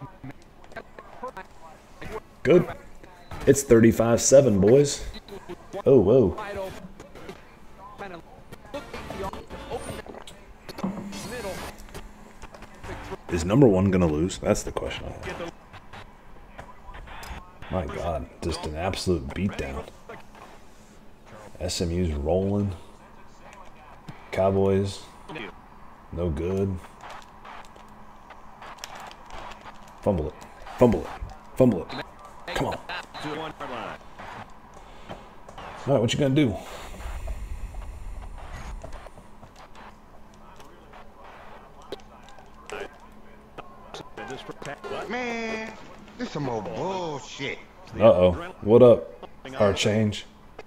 Speaker 1: Good. It's thirty-five seven, boys. Oh, whoa. Is number one gonna lose? That's the question I have. My God, just an absolute beatdown. S M U's rolling. Cowboys, no good. Fumble it, fumble it, fumble it. Come on. All right, what you gonna do?
Speaker 8: Man, this some more bullshit.
Speaker 1: Uh-oh. What up? Our change.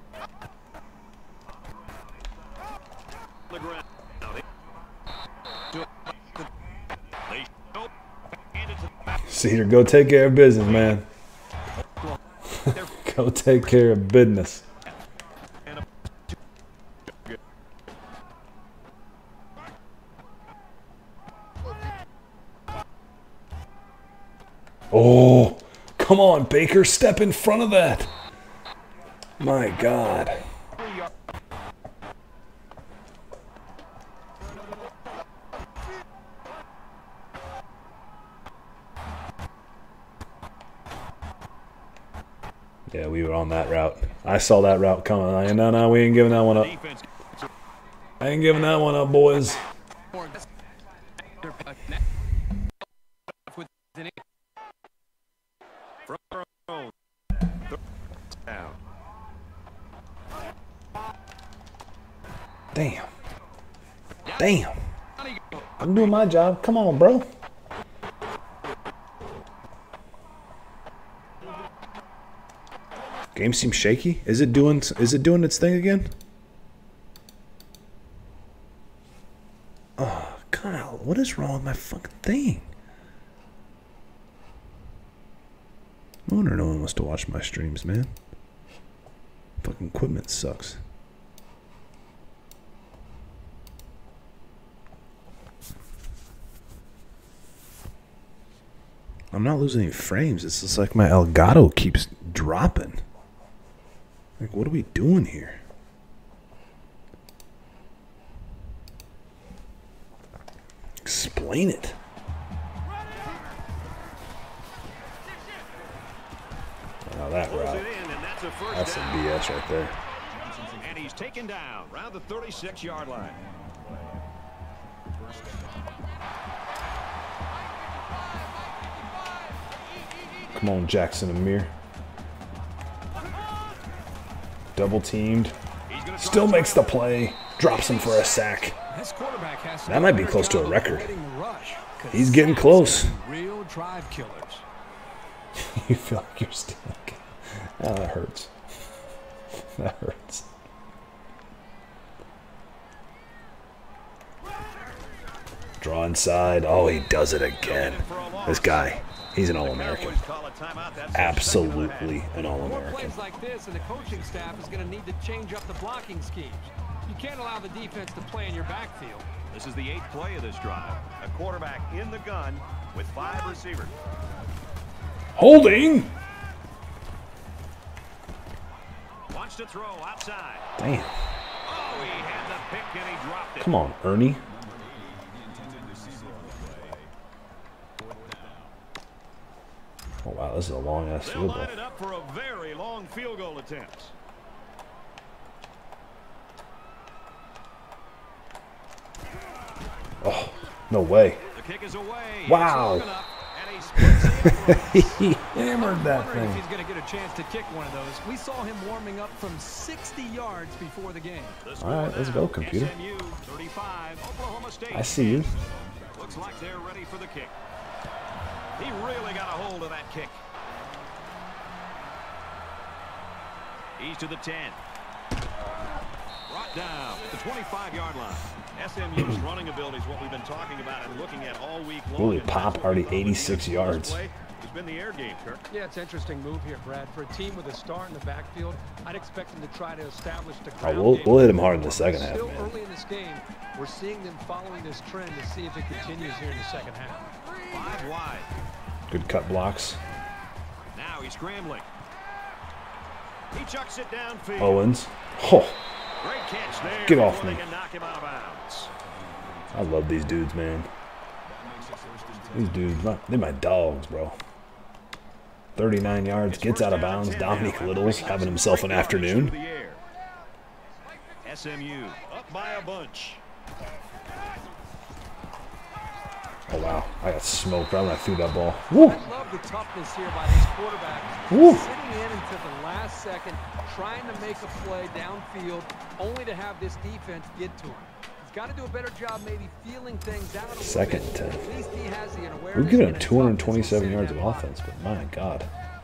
Speaker 1: Cedar, go take care of business, man. Go take care of business. Oh, come on, Baker, step in front of that. My God. Yeah, we were on that route. I saw that route coming. I, no, no, we ain't giving that one up. I ain't giving that one up, boys. Damn. Damn. I'm doing my job. Come on, bro. Game seems shaky. Is it doing is it doing its thing again? is wrong with my fucking thing? No wonder no one wants to watch my streams, man. Fucking equipment sucks. I'm not losing any frames. It's just like my Elgato keeps dropping. Like, what are we doing here? Explain it. Oh, that route. That's some B S right there.
Speaker 2: And he's taken down around the thirty-six yard line.
Speaker 1: Come on, Jackson Amir. Double teamed. Still makes the play. Drops him for a sack. That might be close to a record. He's getting close.
Speaker 4: Real drive killers.
Speaker 1: You feel like you're still. Oh, that hurts. That hurts. Draw inside. Oh, he does it again. This guy. He's an All-American. Absolutely an All-American.
Speaker 4: Plays like this, and the coaching staff is going to need to change up the blocking schemes. You can't allow the defense to play in your backfield.
Speaker 2: This is the eighth play of this drive. A quarterback in the gun with five receivers.
Speaker 1: Holding.
Speaker 2: Wants to throw outside.
Speaker 1: Damn.
Speaker 2: Oh, he had the pick and he dropped it.
Speaker 1: Come on, Ernie. Oh, wow, this is a long-ass
Speaker 2: They'll
Speaker 1: field goal.
Speaker 2: line it up for a very long field goal attempt.
Speaker 1: Oh, no way.
Speaker 2: The kick is away.
Speaker 1: Wow.
Speaker 2: It's long enough, and he splits the
Speaker 1: He hammered that
Speaker 4: Wondering if
Speaker 1: thing.
Speaker 4: he's going to get a chance to kick one of those. We saw him warming up from sixty yards before the game.
Speaker 1: All right, let's go, computer.
Speaker 2: S M U thirty-five, Oklahoma State.
Speaker 1: I see you.
Speaker 2: Looks like they're ready for the kick. He really got a hold of that kick. He's to the ten. Brought down at the twenty-five yard line. S M U's running ability is what we've been talking about and looking at all week long.
Speaker 1: Holy pop, already eighty-six yards.
Speaker 2: It's been the air game, Kirk.
Speaker 4: Yeah, it's an interesting move here, Brad. For a team with a star in the backfield, I'd expect them to try to establish the
Speaker 1: Oh,
Speaker 4: ground
Speaker 1: we'll,
Speaker 4: game.
Speaker 1: we'll hit him hard in the second half,
Speaker 4: Still
Speaker 1: man.
Speaker 4: early in this game, we're seeing them following this trend to see if it continues here in the second half.
Speaker 2: Five wide.
Speaker 1: Good cut blocks.
Speaker 2: Now he's scrambling. He chucks it downfield.
Speaker 1: Owens. Oh,
Speaker 2: Great catch there.
Speaker 1: Get off
Speaker 2: before
Speaker 1: me.
Speaker 2: They can knock him out of bounds.
Speaker 1: I love these dudes, man. These dudes, my, they're my dogs, bro. thirty-nine yards, gets out of bounds. Dominic Little's having himself an afternoon.
Speaker 2: S M U up by a bunch.
Speaker 1: Oh, wow. I got smoked right when I threw that ball. Woo!
Speaker 4: I love the toughness here by this quarterback.
Speaker 1: Woo.
Speaker 4: Sitting in until the last second, trying to make a play downfield, only to have this defense get to him. He's got to do a better job maybe feeling things out a little
Speaker 1: Second
Speaker 4: bit.
Speaker 1: and ten.
Speaker 4: At least he has the awareness.
Speaker 1: We've given him
Speaker 4: and a
Speaker 1: two hundred
Speaker 4: toughness
Speaker 1: twenty-seven
Speaker 4: to
Speaker 1: yards
Speaker 4: sit
Speaker 1: of
Speaker 4: in that
Speaker 1: offense, but my God.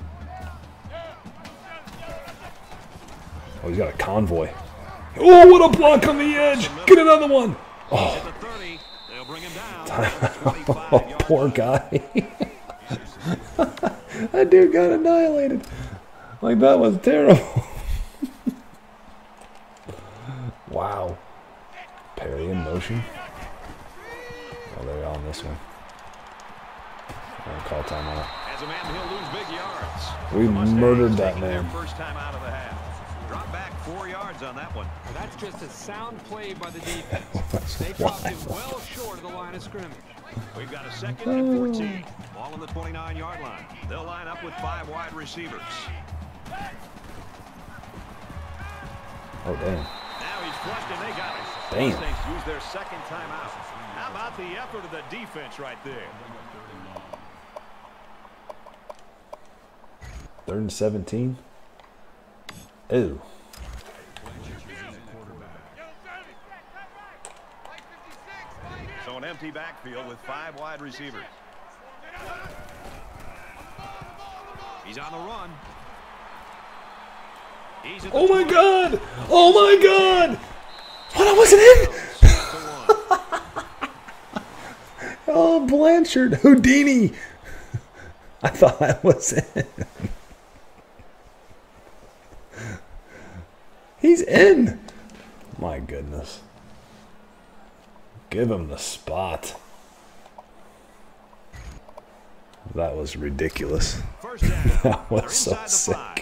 Speaker 1: Oh, he's got a convoy. Oh, what a block on the edge. Get another one. Oh,
Speaker 2: At the thirty, they'll bring him down.
Speaker 1: oh poor guy. That dude got annihilated. Like, that was terrible. Wow. Perry in motion. Oh, they're on this one. I'm gonna call timeout.
Speaker 2: As a man, he'll lose big yards.
Speaker 1: We
Speaker 2: The Mustangs
Speaker 1: murdered that
Speaker 2: taking their
Speaker 1: man.
Speaker 2: First time out of the half. Drop back four yards on that one.
Speaker 4: Well, that's just a sound play by the defense. They dropped him well short of the line of scrimmage.
Speaker 2: We've got a second and fourteen. Ball on the twenty-nine yard line. They'll line up with five wide receivers.
Speaker 1: Oh, damn.
Speaker 2: Now he's flushed and they got it.
Speaker 1: Damn.
Speaker 2: Mustangs use their second timeout. How about the effort of the defense right there?
Speaker 1: Third and seventeen. Ew.
Speaker 2: So an empty backfield with five wide receivers. He's on the run. He's at the
Speaker 1: Oh, my
Speaker 2: twenty.
Speaker 1: God. Oh, my God. What? I wasn't in. Oh, Blanchard. Houdini. I thought I was in. He's in. My goodness. Give him the spot. That was ridiculous.
Speaker 2: First down.
Speaker 1: That was
Speaker 2: They're
Speaker 1: so
Speaker 2: inside the
Speaker 1: sick.
Speaker 2: five.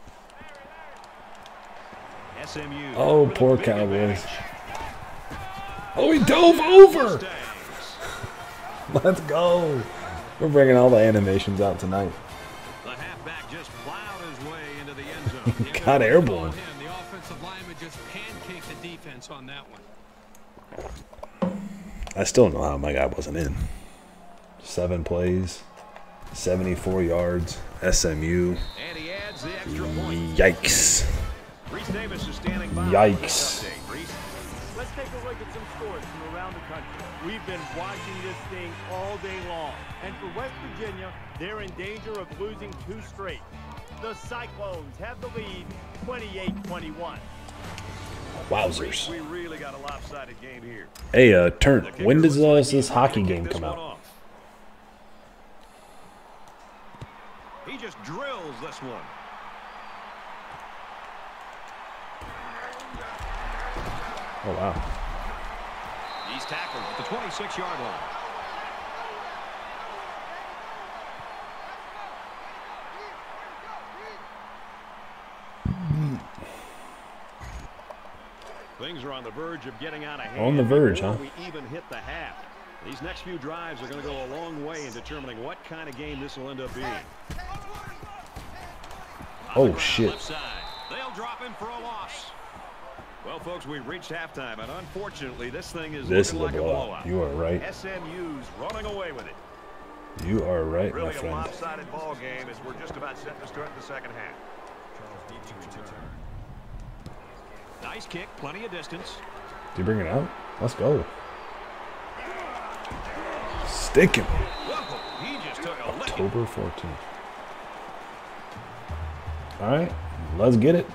Speaker 2: S M U
Speaker 1: Oh,
Speaker 2: with a
Speaker 1: poor
Speaker 2: big
Speaker 1: Cowboys.
Speaker 2: advantage.
Speaker 1: Oh, he dove over.
Speaker 2: Mustangs.
Speaker 1: Let's go. We're bringing all the animations out tonight.
Speaker 2: The halfback just plowed his way into the end zone.
Speaker 3: If
Speaker 1: Got
Speaker 3: it was
Speaker 1: airborne.
Speaker 3: on him, the offensive lineman just pancaked the defense on that one.
Speaker 1: I still don't know how my guy wasn't in. Seven plays, seventy-four yards, S M U.
Speaker 2: And he adds the extra point.
Speaker 1: Yikes.
Speaker 2: Reese Davis is standing by.
Speaker 1: Yikes.
Speaker 2: Reese.
Speaker 9: Let's take a look at some scores from around the country. We've been watching this thing all day long. And for West Virginia, they're in danger of losing two straight. The Cyclones have the lead, twenty-eight twenty-one.
Speaker 1: Wowzers.
Speaker 2: We really got a lopsided game here.
Speaker 1: Hey, uh, Turn,
Speaker 2: The kicker
Speaker 1: when does
Speaker 2: looks
Speaker 1: uh,
Speaker 2: like
Speaker 1: this
Speaker 2: he's
Speaker 1: hockey
Speaker 2: gonna
Speaker 1: game
Speaker 2: kick
Speaker 1: come
Speaker 2: this one
Speaker 1: out?
Speaker 2: off. He just drills this one.
Speaker 1: Oh, wow.
Speaker 2: He's tackled at the twenty-six yard line. Things are on the verge of getting out of hand.
Speaker 1: On the verge,
Speaker 2: before
Speaker 1: huh?
Speaker 2: We even hit the half. These next few drives are going to go a long way in determining what kind of game this will end up being.
Speaker 1: Oh, shit.
Speaker 2: Left side. They'll drop him for a loss. Well, folks, we've reached halftime, and unfortunately, this thing is
Speaker 1: This is
Speaker 2: looking
Speaker 1: a
Speaker 2: like a
Speaker 1: blowout.
Speaker 2: blowout.
Speaker 1: You are right.
Speaker 2: S M U's running away with it.
Speaker 1: You are right, my
Speaker 2: Really a
Speaker 1: friend.
Speaker 2: lopsided ball game as we're just about set to start the second half. Nice kick, plenty of distance.
Speaker 1: Did you bring it out? Let's go. Stick him.
Speaker 2: Whoa, he just took a lick.
Speaker 1: October fourteenth. All right, let's get it.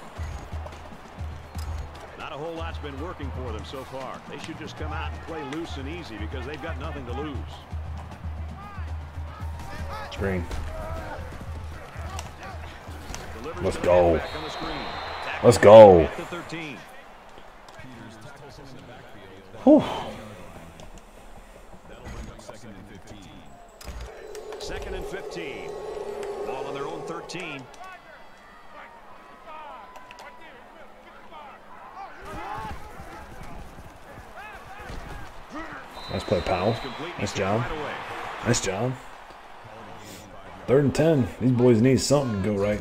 Speaker 2: Not a whole lot's been working for them so far. They should just come out and play loose and easy because they've got nothing to lose.
Speaker 1: Screen.
Speaker 2: Delivers
Speaker 1: Let's
Speaker 2: to
Speaker 1: go.
Speaker 2: the halfback on the screen. Tackle
Speaker 1: Let's go.
Speaker 2: at the thirteen.
Speaker 1: Whew.
Speaker 2: Second and fifteen. Ball on their own thirteen.
Speaker 1: Nice play, Powell.
Speaker 2: Complete.
Speaker 1: Nice
Speaker 2: He's
Speaker 1: job.
Speaker 2: right away.
Speaker 1: Nice job. Third and ten. These boys need something to go right.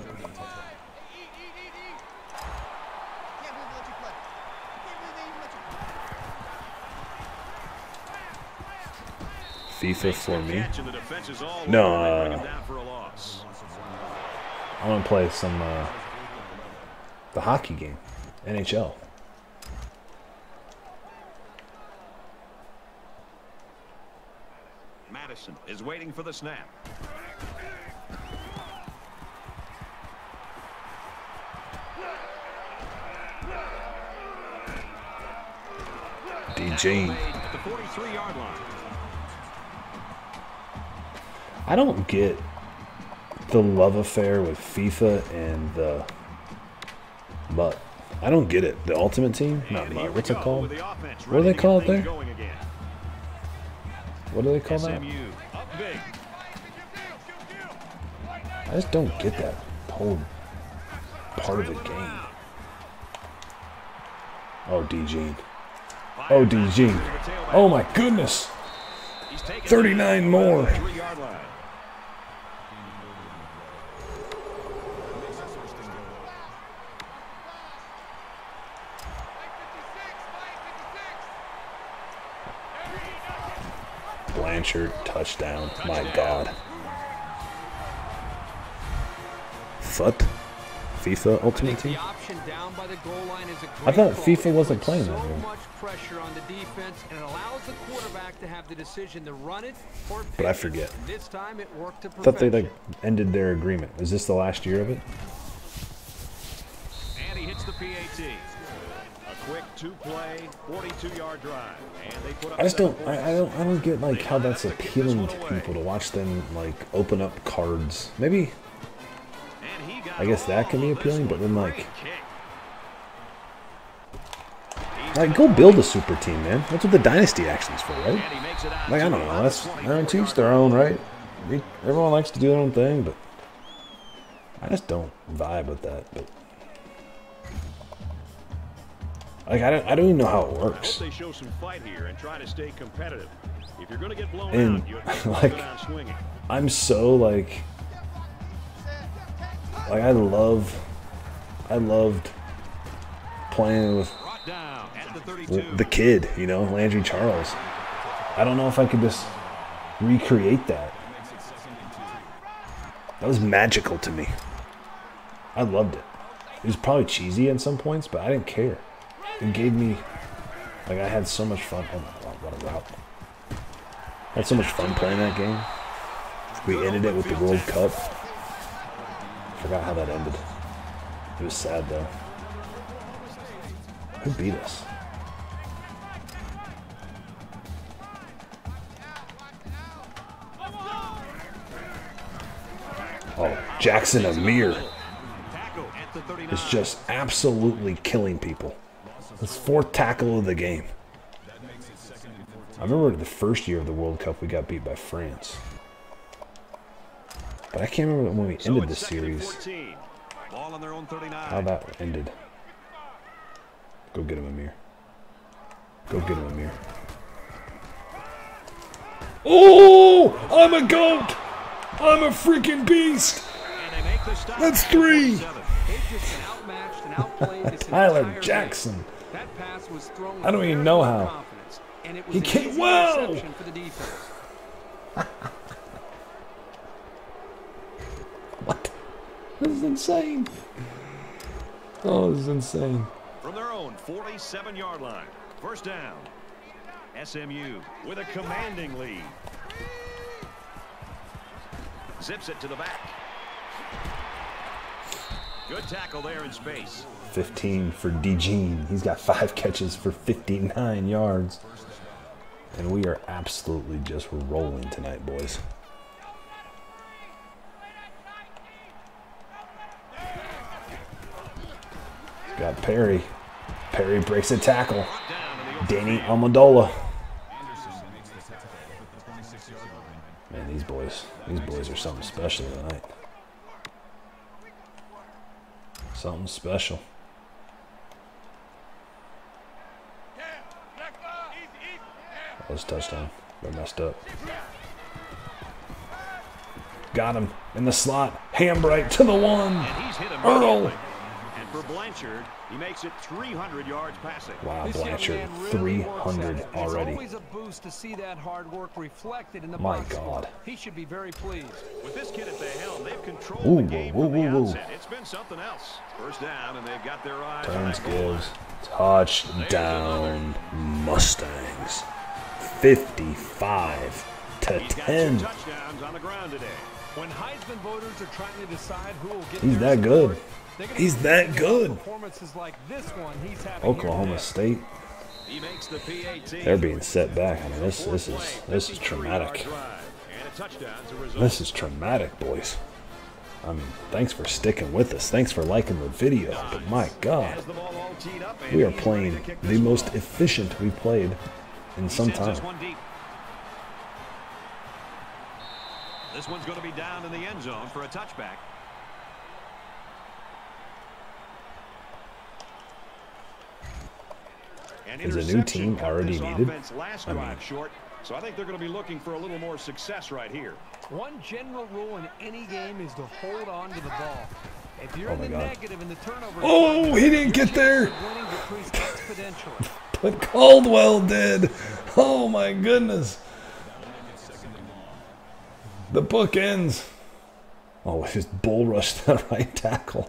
Speaker 1: FIFA for me.
Speaker 2: Catch and the defense is all
Speaker 1: No,
Speaker 2: over. They bring
Speaker 1: uh,
Speaker 2: him down for a loss.
Speaker 1: I want to play some uh, the hockey game, N H L.
Speaker 2: Madison is waiting for the snap.
Speaker 1: D J.
Speaker 2: At the forty-three yard line.
Speaker 1: I don't get the love affair with FIFA and the MUT. I don't get it. The Ultimate Team? Not
Speaker 2: And here
Speaker 1: MUT.
Speaker 2: we
Speaker 1: What's it
Speaker 2: go
Speaker 1: called?
Speaker 2: with the offense,
Speaker 1: What do
Speaker 2: ready
Speaker 1: they
Speaker 2: to
Speaker 1: call
Speaker 2: get
Speaker 1: it there?
Speaker 2: things going again.
Speaker 1: What do they call that?
Speaker 2: S M U up big.
Speaker 1: I just don't get that whole part of the game. Oh, D G. Oh, D G. Oh, my goodness.
Speaker 2: He's taken
Speaker 1: thirty-nine more.
Speaker 2: three-yard line.
Speaker 1: Blanchard, touchdown. My God. Foot? FIFA Ultimate Team?
Speaker 4: The option down by the goal line is a
Speaker 1: I
Speaker 4: great
Speaker 1: thought
Speaker 4: call.
Speaker 1: FIFA
Speaker 4: It
Speaker 1: wasn't
Speaker 4: puts
Speaker 1: playing
Speaker 4: so
Speaker 1: that game.
Speaker 4: much pressure on the defense, and it allows the quarterback to have the decision to run it or pitch
Speaker 1: But I
Speaker 4: it.
Speaker 1: forget.
Speaker 4: And this time it worked to
Speaker 1: I thought they
Speaker 4: perfection.
Speaker 1: like ended their agreement. Is this the last year of it?
Speaker 2: And he hits the P A T. A quick two-play, forty-two-yard drive, and they put up
Speaker 1: I just don't.
Speaker 2: seven
Speaker 1: I, I don't. I don't get like how that's appealing to people to watch them like open up cards. Maybe.
Speaker 2: And he got
Speaker 1: I guess that can be
Speaker 2: all of this
Speaker 1: appealing, but then
Speaker 2: great
Speaker 1: like,
Speaker 2: kick.
Speaker 1: like go build a super team, man. That's what the dynasty action's for, right?
Speaker 2: And he makes it out
Speaker 1: Like I
Speaker 2: to
Speaker 1: don't know. That's
Speaker 2: about
Speaker 1: I mean, to each
Speaker 2: twenty-four
Speaker 1: their own, right? We- Everyone likes to do their own thing, but I just don't vibe with that. But like I don't. I don't even know how it
Speaker 2: I hope
Speaker 1: works.
Speaker 2: they show some fight here and try to stay competitive. If you're going to get blown
Speaker 1: And,
Speaker 2: out, you have to
Speaker 1: like,
Speaker 2: go down swinging.
Speaker 1: I'm so like, like I love, I loved playing with
Speaker 2: Brought down at the thirty-two.
Speaker 1: the kid, you know, Landry Charles. I don't know if I could just recreate that. That was magical to me. I loved it. It was probably cheesy at some points, but I didn't care. It gave me, like, I had so much fun. Oh my God, what a route. I had so much fun playing that game. We ended it with the World Cup. Forgot how that ended. It was sad, though. Who beat us? Oh, Jackson Amir
Speaker 2: Tackle at the thirty-nine.
Speaker 1: is just absolutely killing people. His fourth tackle of the game. I remember the first year of the World Cup we got beat by France. But I can't remember when we
Speaker 2: So
Speaker 1: ended the
Speaker 2: it's second and
Speaker 1: series,
Speaker 2: fourteen. Ball on their own thirty-nine.
Speaker 1: how that ended. Go get him, Amir. Go get him, Amir. Oh, I'm a goat! I'm a freaking beast!
Speaker 2: And they make the stop.
Speaker 1: That's three!
Speaker 4: They've just been outmatched and outplayed this
Speaker 1: Tyler
Speaker 4: entire game.
Speaker 1: Jackson.
Speaker 4: That pass was thrown with
Speaker 1: I don't even
Speaker 4: very
Speaker 1: know
Speaker 4: little
Speaker 1: how.
Speaker 4: confidence, and it was
Speaker 1: He
Speaker 4: an
Speaker 1: can't-
Speaker 4: easy
Speaker 1: whoa!
Speaker 4: interception for the defense.
Speaker 1: What? This is insane. Oh, this is insane.
Speaker 2: From their own forty-seven-yard line. First down. S M U with a commanding lead. Zips it to the back. Good tackle there in space.
Speaker 1: fifteen for DeJean. He's got five catches for fifty-nine yards. And we are absolutely just rolling tonight, boys. Got Perry. Perry breaks a tackle. Danny Amendola. Man, these boys, these boys are something special tonight. Something special. That was a touchdown. They messed up. Got him in the slot. Hambright to the one.
Speaker 2: And he's hit
Speaker 1: Earl.
Speaker 2: immediately. And for Blanchard, he makes it three hundred yards passing.
Speaker 1: Wow,
Speaker 4: This young
Speaker 1: Blanchard,
Speaker 4: man really
Speaker 1: three
Speaker 4: works at
Speaker 1: hundred
Speaker 4: it.
Speaker 1: already.
Speaker 4: It's always a boost to see that hard work reflected in the
Speaker 1: My
Speaker 4: box score.
Speaker 1: God.
Speaker 4: He should be very pleased.
Speaker 2: With this kid at the helm, they've controlled
Speaker 1: Ooh,
Speaker 2: the game
Speaker 1: whoa,
Speaker 2: from the
Speaker 1: whoa, whoa.
Speaker 2: outset. It's been something else. First down, and they've got their eyes on
Speaker 1: Turns
Speaker 2: that goal line.
Speaker 1: gives. Touchdown Mustangs. fifty-five to
Speaker 2: He's got two
Speaker 1: ten.
Speaker 2: touchdowns on the ground today.
Speaker 4: When Heisman voters are trying to decide who will get
Speaker 1: He's
Speaker 4: their
Speaker 1: that good.
Speaker 4: support, they're gonna
Speaker 1: He's
Speaker 4: be
Speaker 1: that
Speaker 4: thinking about
Speaker 1: good.
Speaker 4: Performances like this one he's having here
Speaker 1: Oklahoma
Speaker 4: today.
Speaker 1: State.
Speaker 2: He makes the P A T.
Speaker 1: They're being set back. I mean, this this is this is traumatic.
Speaker 2: And a touchdown to result.
Speaker 1: This is traumatic, boys. I mean, thanks for sticking with us. Thanks for liking the video. But my God,
Speaker 2: Has the ball all teed up, and
Speaker 1: we are
Speaker 2: he's ready
Speaker 1: playing
Speaker 2: to kick
Speaker 1: the
Speaker 2: this
Speaker 1: most
Speaker 2: ball.
Speaker 1: efficient we've played in
Speaker 2: He
Speaker 1: some
Speaker 2: sends
Speaker 1: time.
Speaker 2: this one deep. This one's going to be down in the end zone for a touchback. An
Speaker 1: Is a new
Speaker 2: interception
Speaker 1: team
Speaker 2: cut
Speaker 1: already
Speaker 2: this
Speaker 1: needed?
Speaker 2: offense Last
Speaker 1: I
Speaker 2: drive
Speaker 1: mean-
Speaker 2: short, so I think they're going to be looking for a little more success right here.
Speaker 4: One general rule in any game is to hold on to the ball. If you're
Speaker 1: Oh
Speaker 4: in
Speaker 1: my
Speaker 4: the
Speaker 1: God.
Speaker 4: negative in the turnover,
Speaker 1: Oh, he didn't
Speaker 4: your
Speaker 1: get there.
Speaker 4: chances of winning decrease exponentially.
Speaker 1: But Caldwell did. Oh my goodness. The book ends. Oh, just bull rushed that right tackle.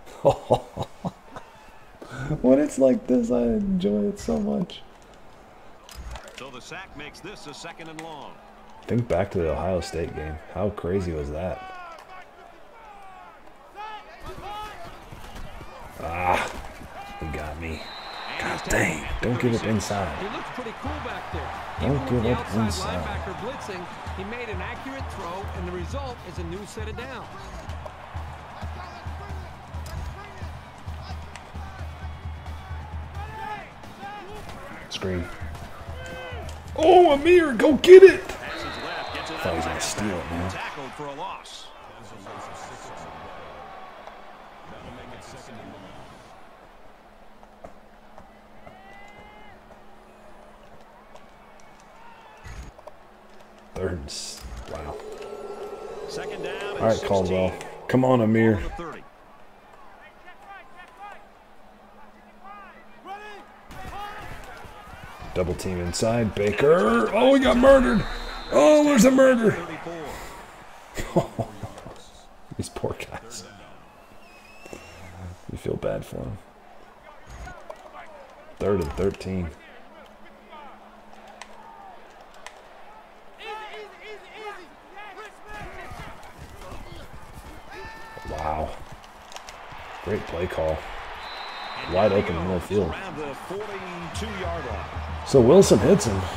Speaker 1: When it's like this, I enjoy it so much.
Speaker 2: So the sack makes this a second and long.
Speaker 1: Think back to the Ohio State game. How crazy was that? Ah, he got me. God dang, don't give up inside.
Speaker 4: He looks pretty cool back there.
Speaker 1: Don't
Speaker 4: Even
Speaker 1: give
Speaker 4: with the
Speaker 1: up
Speaker 4: outside
Speaker 1: inside.
Speaker 4: linebacker blitzing, he made an accurate throw, and the result is a new set of downs.
Speaker 1: Screen. Oh, Amir, go get it!
Speaker 2: Passes left, gets it
Speaker 1: I thought he was
Speaker 2: out.
Speaker 1: gonna steal it, man.
Speaker 2: Tackled for a loss.
Speaker 1: Third and s- wow.
Speaker 2: Second down and
Speaker 1: All right,
Speaker 2: sixteen.
Speaker 1: Caldwell. Come on, Amir.
Speaker 2: On the thirty.
Speaker 1: Double team inside. Baker. Oh, we got murdered. Oh, there's a murder.
Speaker 2: thirty-four.
Speaker 1: These poor guys. You feel bad for them. Third and thirteen. Wow. Great play call. Wide open in the middle field.
Speaker 2: Around the forty-two yard line.
Speaker 1: So Wilson hits him.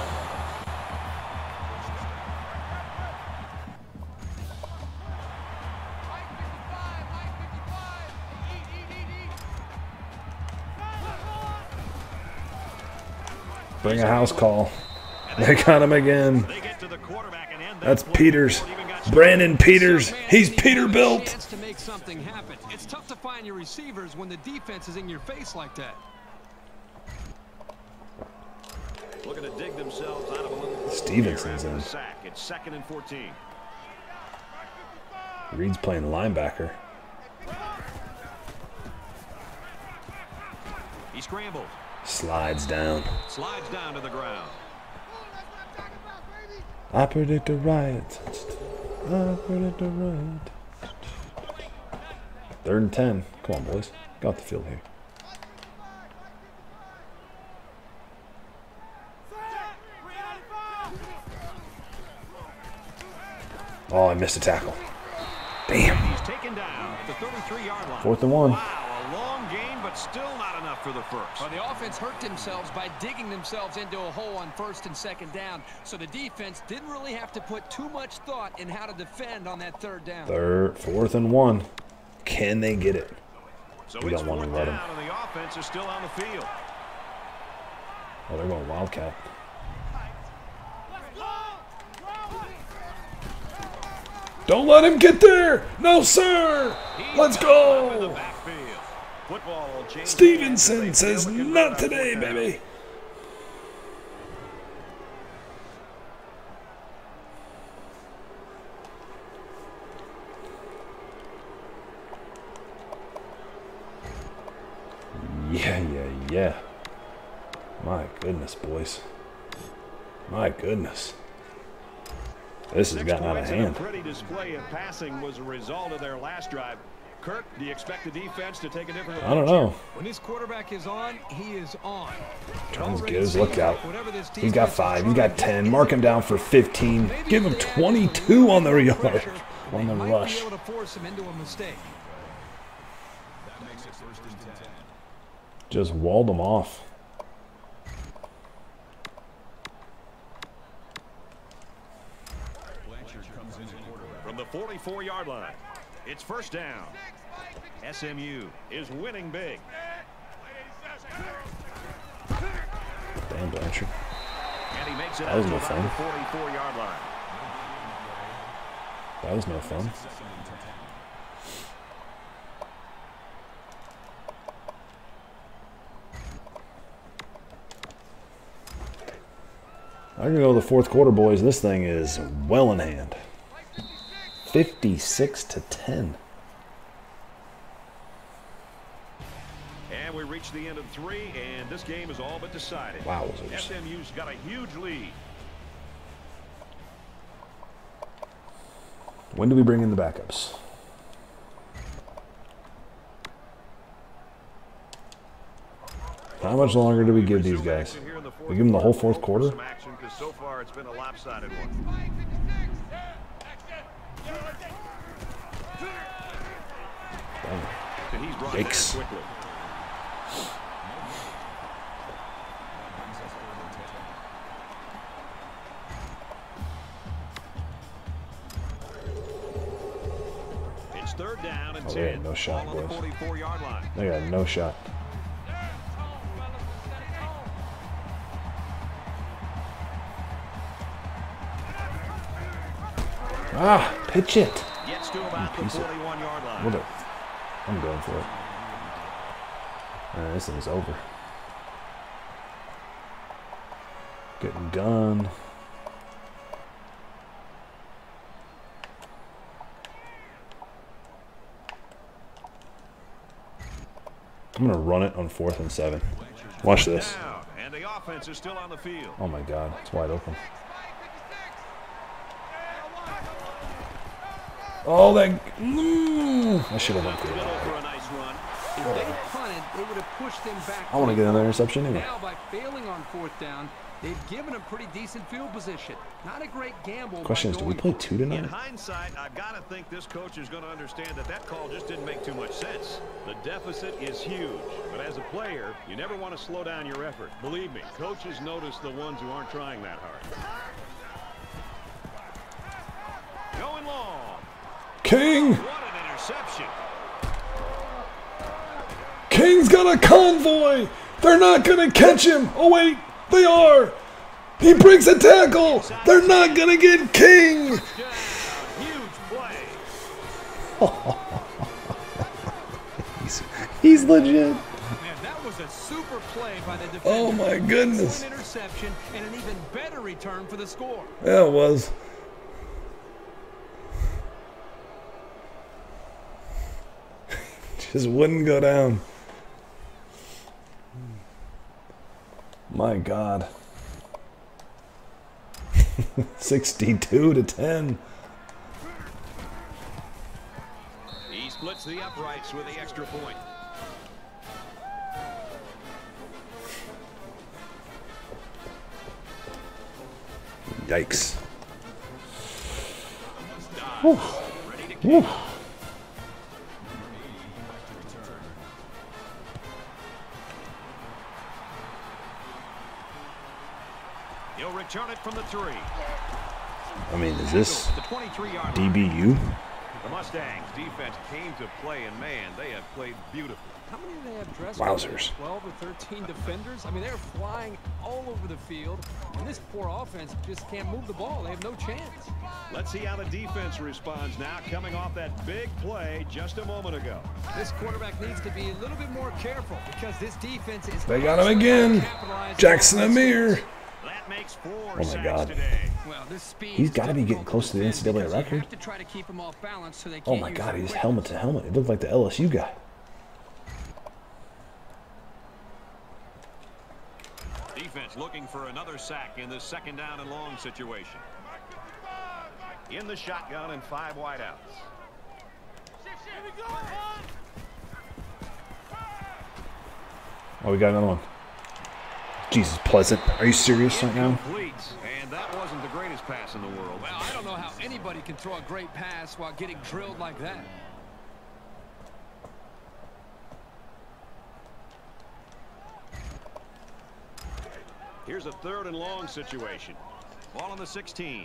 Speaker 1: Bring a house call. They got him again.
Speaker 2: They get to the quarterback and end that
Speaker 1: That's
Speaker 2: play
Speaker 1: Peters.
Speaker 2: before it even got
Speaker 1: Brandon Peters.
Speaker 4: Man,
Speaker 1: He's
Speaker 4: you need
Speaker 1: Peterbilt.
Speaker 4: a chance to make something happen. It's tough to find your receivers when the defense is in your face like that.
Speaker 2: looking to dig themselves out of a little
Speaker 1: Stevenson's
Speaker 2: here after
Speaker 1: in.
Speaker 2: the sack. It's second and fourteen.
Speaker 1: Reed's playing linebacker.
Speaker 2: He scrambles.
Speaker 1: Slides down.
Speaker 2: Slides down to the ground.
Speaker 1: I predict a riot. I predict a riot. Third and ten. Come on, boys. Got the field here. Oh, I missed a tackle. Damn.
Speaker 2: He's taken down at the thirty-three yard line.
Speaker 1: Fourth and one.
Speaker 2: Wow, a long gain, but still not enough for the first.
Speaker 3: Well, the offense hurt themselves by digging themselves into a hole on first and second down, so the defense didn't really have to put too much thought in how to defend on that third down.
Speaker 1: Third, fourth and one. Can they get it?
Speaker 2: So
Speaker 1: We
Speaker 2: it's
Speaker 1: don't want to
Speaker 2: fourth
Speaker 1: let
Speaker 2: down,
Speaker 1: him.
Speaker 2: and the offense is still on the field.
Speaker 1: Oh, they're going Wildcat. Don't let him get there! No, sir! Let's
Speaker 2: In the
Speaker 1: go!
Speaker 2: backfield. Football will change
Speaker 1: Stevenson
Speaker 2: hands if they
Speaker 1: says,
Speaker 2: fail to convert
Speaker 1: not
Speaker 2: on
Speaker 1: today,
Speaker 2: fourth down.
Speaker 1: baby. Yeah, yeah, yeah. My goodness, boys. My goodness. This has
Speaker 2: Six
Speaker 1: gotten out of
Speaker 2: points and
Speaker 1: hand.
Speaker 2: a pretty display of passing was a result of their last drive. Kirk, do you expect the defense to take a different
Speaker 1: I don't
Speaker 2: approach
Speaker 1: know.
Speaker 4: When this quarterback is on, he is on.
Speaker 1: Trying to
Speaker 4: Already
Speaker 1: get his
Speaker 4: seems
Speaker 1: look out.
Speaker 4: like whatever this
Speaker 1: He's got
Speaker 4: defense is
Speaker 1: five. He's
Speaker 4: trying
Speaker 1: got
Speaker 4: to do
Speaker 1: ten. Mark him down for fifteen.
Speaker 4: Maybe
Speaker 1: Give
Speaker 4: if
Speaker 1: him
Speaker 4: they add
Speaker 1: twenty-two on the
Speaker 4: a little
Speaker 1: yard.
Speaker 4: pressure,
Speaker 1: On the
Speaker 4: they might
Speaker 1: rush.
Speaker 4: be able to force him into a mistake.
Speaker 1: Just walled him off.
Speaker 2: from the forty-four yard line. It's first down. S M U is winning big.
Speaker 1: Damn, Blanchard.
Speaker 2: And he makes it
Speaker 1: That
Speaker 2: out
Speaker 1: was
Speaker 2: to
Speaker 1: no
Speaker 2: about
Speaker 1: fun.
Speaker 2: the forty-four yard line.
Speaker 1: That was no fun. I'm going to go to the fourth quarter, boys. This thing is well in hand. fifty-six to ten.
Speaker 2: And we reach the end of three, and this game is all but decided.
Speaker 1: Wowzers.
Speaker 2: S M U's got a huge lead.
Speaker 1: When do we bring in the backups? How much longer do we give these guys? We give them the whole fourth quarter?
Speaker 2: Some action, 'cause so far it's been a lopsided one. And he's brought
Speaker 1: Yikes.
Speaker 2: down quickly. third down and
Speaker 1: Oh, they
Speaker 2: ten.
Speaker 1: had no shot,
Speaker 2: Ball on the
Speaker 1: boys.
Speaker 2: forty-four yard line.
Speaker 1: They got no shot. Ah, pitch it.
Speaker 2: Gets to about the
Speaker 1: piece of-
Speaker 2: forty-one yard line.
Speaker 1: What a, I'm going for it. Alright, this thing's over. Getting done. I'm gonna run it on fourth and seven. Watch this.
Speaker 2: Down, and the offense is still on the field.
Speaker 1: Oh my god, it's wide open. Oh, that. Mm, I should have went for
Speaker 2: Middle
Speaker 1: it.
Speaker 2: for a nice run.
Speaker 4: If they punted, they would have pushed them back.
Speaker 1: I want to get another interception anyway.
Speaker 4: Now, by failing on fourth down, they've given them pretty decent field position. Not a great gamble.
Speaker 1: Question is, do we play two
Speaker 2: In
Speaker 1: tonight?
Speaker 2: hindsight, I've got to think this coach is going to understand that that call just didn't make too much sense. The deficit is huge, but as a player, you never want to slow down your effort. Believe me, coaches notice the ones who aren't trying that hard. Going long.
Speaker 1: King!
Speaker 2: What an interception.
Speaker 1: King's got a convoy! They're not gonna catch him! Oh wait, they are! He breaks a tackle! They're not gonna get King!
Speaker 2: Down. Huge play.
Speaker 1: he's, he's legit.
Speaker 4: Man, that was a super play by the defense.
Speaker 1: Oh my goodness.
Speaker 4: One interception and an even better return for the score.
Speaker 1: Yeah, it was. Just wouldn't go down. My God. sixty-two to ten.
Speaker 2: He splits the uprights with the extra point.
Speaker 1: Yikes. Whew. Whew.
Speaker 2: He'll return it from the three.
Speaker 1: I mean, is this
Speaker 2: The twenty-three yard
Speaker 1: D B U?
Speaker 2: The Mustangs defense came to play, and man, they have played beautifully.
Speaker 4: How many do they have dressed?
Speaker 1: Wowzers.
Speaker 4: twelve or thirteen defenders? I mean, they're flying all over the field, and this poor offense just can't move the ball. They have no chance.
Speaker 2: Let's see how the defense responds now, coming off that big play just a moment ago.
Speaker 4: This quarterback needs to be a little bit more careful because this defense is.
Speaker 1: They got him again. Jackson Amir.
Speaker 2: That makes four
Speaker 1: Oh my
Speaker 2: sacks
Speaker 1: God.
Speaker 2: today.
Speaker 4: Well, this speed
Speaker 1: He's
Speaker 4: is
Speaker 1: got to be getting
Speaker 4: difficult
Speaker 1: close to the N C double A
Speaker 4: defend because you
Speaker 1: record.
Speaker 4: have to try to keep them off balance so they
Speaker 1: Oh
Speaker 4: can't
Speaker 1: my
Speaker 4: use
Speaker 1: God,
Speaker 4: their
Speaker 1: he's
Speaker 4: quickness.
Speaker 1: helmet to helmet. It looked like the L S U guy.
Speaker 2: Defense looking for another sack in this second down and long situation. In the shotgun and five wideouts.
Speaker 1: Oh, we got another one. Jesus, Pleasant. Are you serious right now?
Speaker 2: Incomplete, and that wasn't the greatest pass in the world.
Speaker 4: Well, I don't know how anybody can throw a great pass while getting drilled like that.
Speaker 2: Here's a third and long situation. Ball on the sixteen.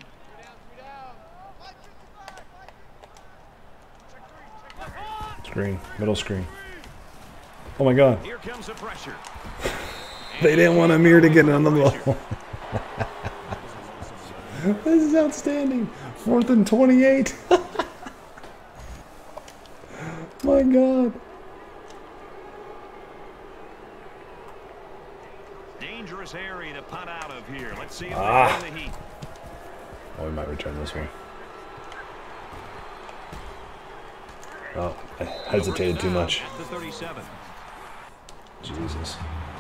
Speaker 1: Screen. Middle screen. Oh my God.
Speaker 2: Here comes the pressure.
Speaker 1: They didn't want Amir to get on the ball. This is outstanding. Fourth and twenty-eight. My God.
Speaker 2: Dangerous area to punt out of here. Let's see if
Speaker 1: Ah.
Speaker 2: they win the heat.
Speaker 1: Oh, we might return this one. Oh, I hesitated too much.
Speaker 2: At the thirty-seven.
Speaker 1: Jesus.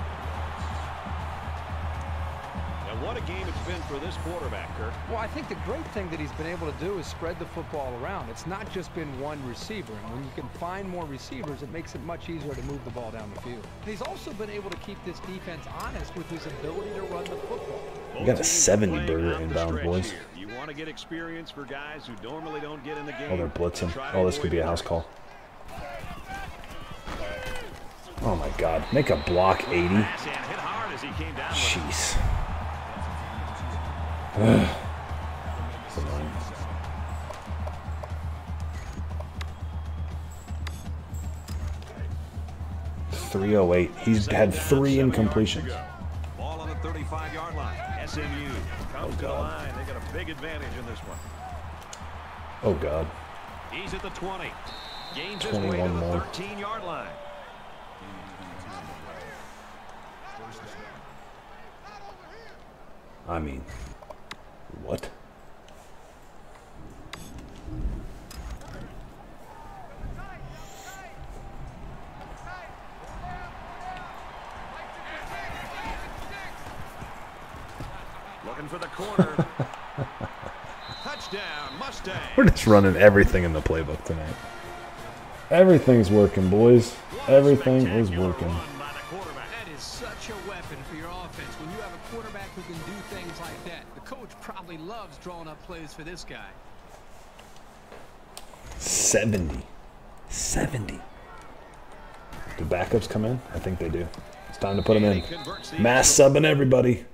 Speaker 2: And what a game it's been for this quarterback, Kirk.
Speaker 4: Well, I think the great thing that he's been able to do is spread the football around. It's not just been one receiver. And when you can find more receivers, it makes it much easier to move the ball down the field. And he's also been able to keep this defense honest with his ability to run the football.
Speaker 1: We got a
Speaker 2: Both teams
Speaker 1: seventy
Speaker 2: playing
Speaker 1: burger
Speaker 2: out the
Speaker 1: inbound,
Speaker 2: stretch
Speaker 1: boys.
Speaker 2: here. You want to get experience for guys who normally don't get in the game.
Speaker 1: Oh, they're blitzing.
Speaker 2: Try to
Speaker 1: Oh, this
Speaker 2: avoid
Speaker 1: could be a house
Speaker 2: errors.
Speaker 1: call. Oh my God. Make a block eighty.
Speaker 2: Pass and hit hard as he came down with it.
Speaker 1: Jeez. Ugh. That's annoying. three oh eight. He's had three incompletions.
Speaker 2: Ball on the thirty-five yard line. S M U comes to the line. They got a big advantage in this one.
Speaker 1: Oh, God.
Speaker 2: He's at the twenty. Gains his way to
Speaker 1: twenty-one
Speaker 2: the
Speaker 1: more.
Speaker 2: thirteen yard line.
Speaker 1: I mean, what?
Speaker 2: Looking for the corner. Touchdown, Mustang.
Speaker 1: We're just running everything in the playbook tonight. Everything's working, boys. Everything is working.
Speaker 3: That is such a weapon for your offense. When you have a quarterback who can do things like that, the coach probably loves drawing up plays for this guy.
Speaker 1: seventy. seventy. Do backups come in? I think they do. It's time to put them in. Mass subbing everybody.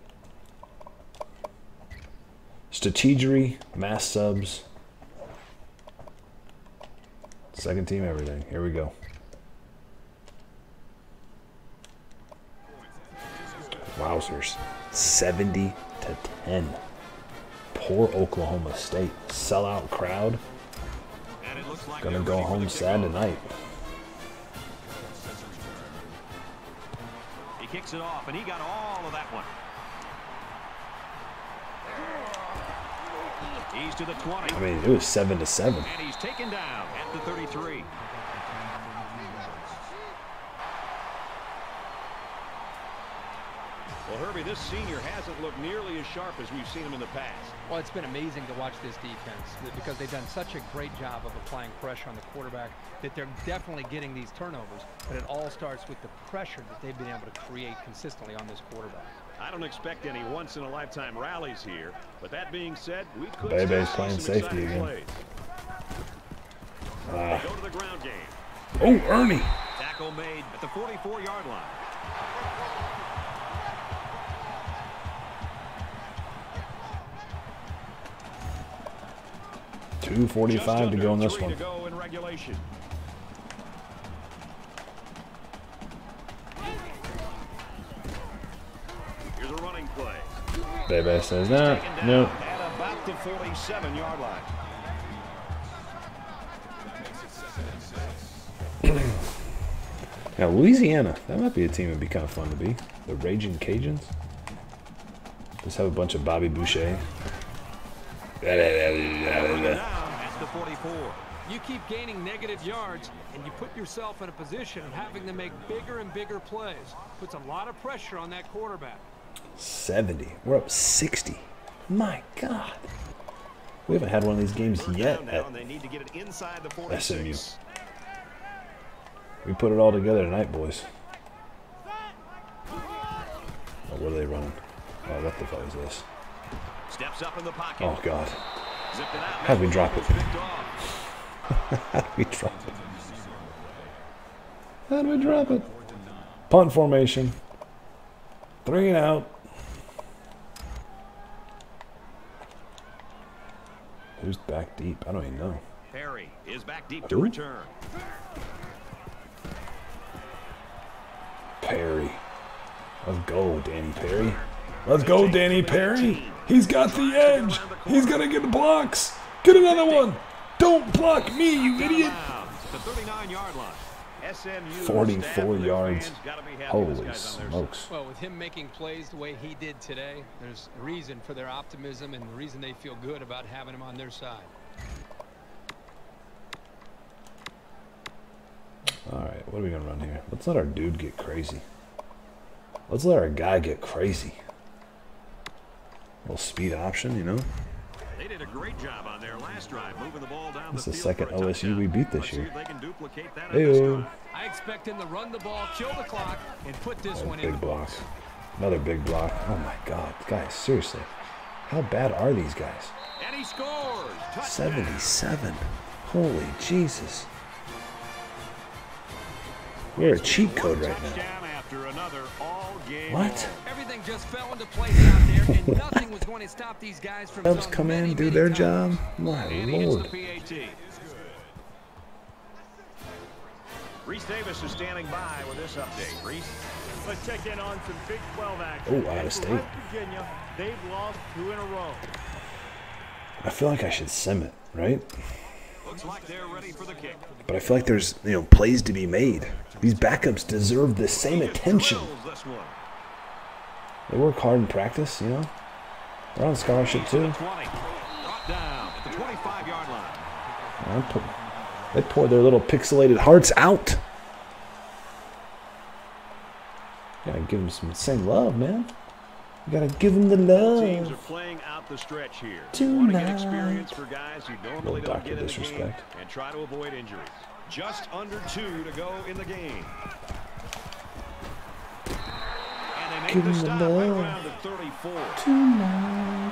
Speaker 1: Strategery, mass subs. Second team, everything. Here we go. Wowzers. seventy to ten. Poor Oklahoma State. Sellout crowd. Gonna go home sad tonight.
Speaker 2: He kicks it off, and he got all of that one. He's to the twenty.
Speaker 1: I mean, it was seven to seven.
Speaker 2: And he's taken down at the thirty-three. Well, Herbie, this senior hasn't looked nearly as sharp as we've seen him in the past.
Speaker 4: Well, it's been amazing to watch this defense because they've done such a great job of applying pressure on the quarterback that they're definitely getting these turnovers. But it all starts with the pressure that they've been able to create consistently on this quarterback.
Speaker 2: I don't expect any once-in-a-lifetime rallies here, but that being said, we could
Speaker 1: Bebe's
Speaker 2: still
Speaker 1: playing
Speaker 2: see some
Speaker 1: safety
Speaker 2: exciting
Speaker 1: again.
Speaker 2: plays.
Speaker 1: Uh,
Speaker 2: They go to the ground game.
Speaker 1: oh, Ernie.
Speaker 2: Tackle made at the forty-four yard line.
Speaker 1: two forty-five to go in this
Speaker 2: Three
Speaker 1: one.
Speaker 2: to go in regulation. Here's a running play.
Speaker 1: Bebe says that.
Speaker 2: Taken down
Speaker 1: No.
Speaker 2: at about the forty-seven yard line.
Speaker 1: Now, Louisiana, that might be a team that'd be kind of fun to be. The Raging Cajuns. Just have a bunch of Bobby Boucher.
Speaker 2: Down at the forty-four.
Speaker 3: You keep gaining negative yards, and you put yourself in a position of having to make bigger and bigger plays. Puts a lot of pressure on that quarterback.
Speaker 1: seventy. We're up sixty. My God. We haven't had one of these games
Speaker 2: Third
Speaker 1: yet
Speaker 2: down now,
Speaker 1: at
Speaker 2: and they need to get it inside the
Speaker 1: S M U.
Speaker 2: forty-six.
Speaker 1: We put it all together tonight, boys. Oh, what are they running? Oh, what the fuck is this?
Speaker 2: Steps up in the pocket.
Speaker 1: Oh, God.
Speaker 2: Zipped it out.
Speaker 1: How'd we drop it?
Speaker 2: Picked off.
Speaker 1: How'd we drop it? How'd we drop it? Punt formation. Three and out. Who's back deep? I don't even know.
Speaker 2: Perry is back deep to
Speaker 1: Who?
Speaker 2: return.
Speaker 1: Perry. Let's go, Danny Perry. Let's go, Danny Perry. He's got the edge. He's going to get the blocks. Get another one. Don't block me, you idiot.
Speaker 2: The thirty-nine yard line. S M U
Speaker 1: forty-four
Speaker 2: staff,
Speaker 1: yards.
Speaker 2: fans gotta be happy this
Speaker 1: Holy
Speaker 2: guy's on their side.
Speaker 1: smokes.
Speaker 4: Well, with him making plays the way he did today, there's a reason for their optimism and the reason they feel good about having him on their side.
Speaker 1: All right, what are we going to run here? Let's let our dude get crazy. Let's let our guy get crazy. A little speed option, you know?
Speaker 2: They did a great job on their last drive, moving the ball down
Speaker 1: This
Speaker 2: the
Speaker 1: is the
Speaker 2: field
Speaker 1: second
Speaker 2: for a
Speaker 1: O S U we
Speaker 2: touchdown.
Speaker 1: beat this
Speaker 2: Let's see
Speaker 1: year.
Speaker 2: if they can duplicate that on this
Speaker 1: Hey-o.
Speaker 2: drive.
Speaker 3: I expect him to run the ball, kill the clock, and put this
Speaker 1: Oh,
Speaker 3: one in the
Speaker 1: big block.
Speaker 3: books.
Speaker 1: Another big block. Oh, my God. Guys, seriously. How bad are these guys?
Speaker 2: And he scores. Touchdown.
Speaker 1: seventy-seven. Holy Jesus. We're a cheat code right now.
Speaker 2: Touchdown after another all-game
Speaker 1: What?
Speaker 2: long.
Speaker 3: Everything just fell into place out there, and nothing was going to stop these guys from
Speaker 1: Subs
Speaker 3: zone
Speaker 1: come
Speaker 3: many,
Speaker 1: in, do
Speaker 3: many
Speaker 1: their
Speaker 3: times.
Speaker 1: job. My
Speaker 2: And he gets the
Speaker 1: Lord.
Speaker 2: P A T. Reese Davis is standing by with this update. Reese?
Speaker 9: Let's check in on some Big twelve action.
Speaker 1: Oh, out of state.
Speaker 9: West Virginia, they've lost two in a row.
Speaker 1: I feel like I should sim it, right?
Speaker 2: Looks like they're ready for the kick.
Speaker 1: But I feel like there's, you know, plays to be made. These backups deserve the same attention.
Speaker 2: This one.
Speaker 1: They work hard in practice, you know. They're on scholarship too.
Speaker 2: twenty. Brought down at the twenty-five yard line.
Speaker 1: Put, they pour their little pixelated hearts out. Gotta give them some same love, man. You gotta give them the love.
Speaker 2: Teams are playing out the stretch here.
Speaker 1: Tonight.
Speaker 2: Want to get experience for guys who normally
Speaker 1: Little
Speaker 2: don't
Speaker 1: Doctor
Speaker 2: get in the
Speaker 1: Disrespect.
Speaker 2: game and try to avoid injuries. Just under two to go in the game. And they make
Speaker 1: Give
Speaker 2: the
Speaker 1: them the
Speaker 2: stop right
Speaker 1: love.
Speaker 2: around the thirty-four.
Speaker 1: Tonight.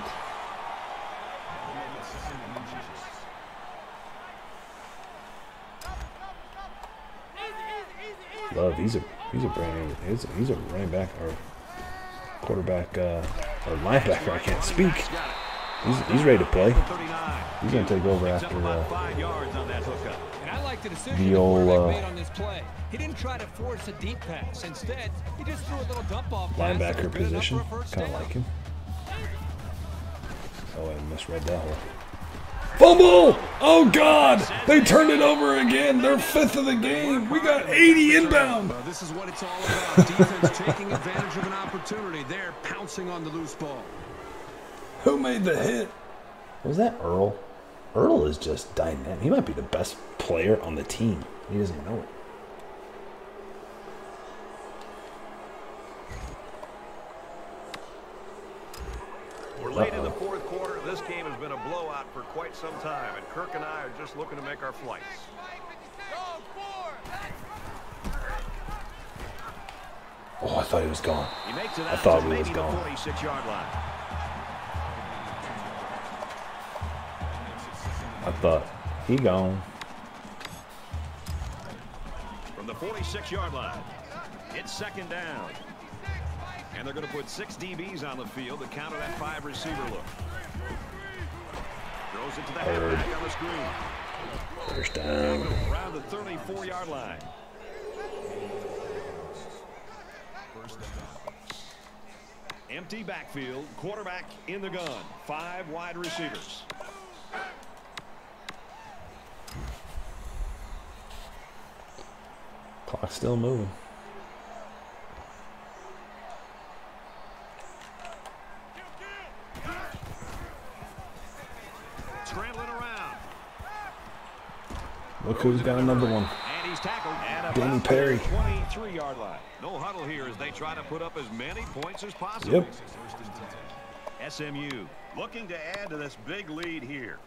Speaker 1: Love, he's a he's a brand new he's a, he's a running back or quarterback uh, or linebacker. I can't speak. He's he's ready to play. He's gonna take over after uh,
Speaker 3: And I like the decision
Speaker 1: the old
Speaker 3: quarterback
Speaker 1: uh,
Speaker 3: made on this play. He didn't try to force a deep pass. Instead, he just threw a little dump off pass that
Speaker 1: linebacker
Speaker 3: was good enough
Speaker 1: position.
Speaker 3: for a first
Speaker 1: Kind of
Speaker 3: down.
Speaker 1: like him. Oh, I misread that one. Fumble! Oh God! They turned it over again. They're fifth of the game. We got eighty inbound.
Speaker 10: Well, this is what it's all about. Defense taking advantage of an opportunity. They're pouncing on the loose ball.
Speaker 1: Who made the hit? Was that Earl? Earl is just dynamic. He might be the best player on the team. He doesn't know it.
Speaker 2: We're late in the fourth quarter. This game has been a blowout for quite some time, and Kirk and I are just looking to make our flights.
Speaker 1: Oh, I thought he was gone.
Speaker 2: He makes it
Speaker 1: I
Speaker 2: out
Speaker 1: thought
Speaker 2: to
Speaker 1: he was
Speaker 2: maybe the
Speaker 1: gone.
Speaker 2: forty-six yard line.
Speaker 1: I thought he gone.
Speaker 2: From the forty-six yard line, it's second down. And they're going to put six D Bs on the field to counter that five receiver look. Throws it to the halfback on the screen.
Speaker 1: First down.
Speaker 2: Around the thirty-four yard line. Empty backfield, quarterback in the gun, five wide receivers.
Speaker 1: Clock's still moving.
Speaker 2: Scrambling around.
Speaker 1: Look who's got a number one.
Speaker 2: And he's tackled at
Speaker 1: Danny
Speaker 2: about
Speaker 1: Perry.
Speaker 2: the twenty-three yard line. No huddle here as they try to put up as many points as possible.
Speaker 1: Yep.
Speaker 2: S M U looking to add to this big lead here.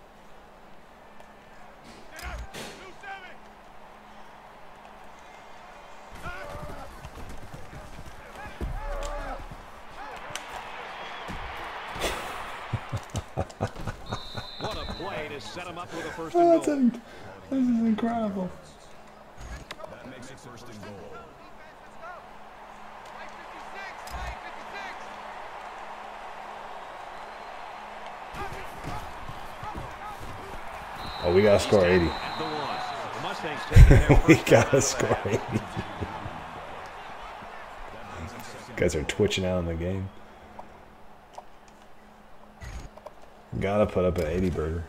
Speaker 2: What a play to set him up with a first and
Speaker 1: Oh,
Speaker 2: goal.
Speaker 1: that's in, this is incredible.
Speaker 10: That makes it first and goal.
Speaker 1: Oh, we gotta score eighty.
Speaker 2: At the one. The Mustangs taking their
Speaker 1: We
Speaker 2: first
Speaker 1: gotta
Speaker 2: down.
Speaker 1: score eighty. Guys are twitching out in the game. Gotta put up an eighty burger.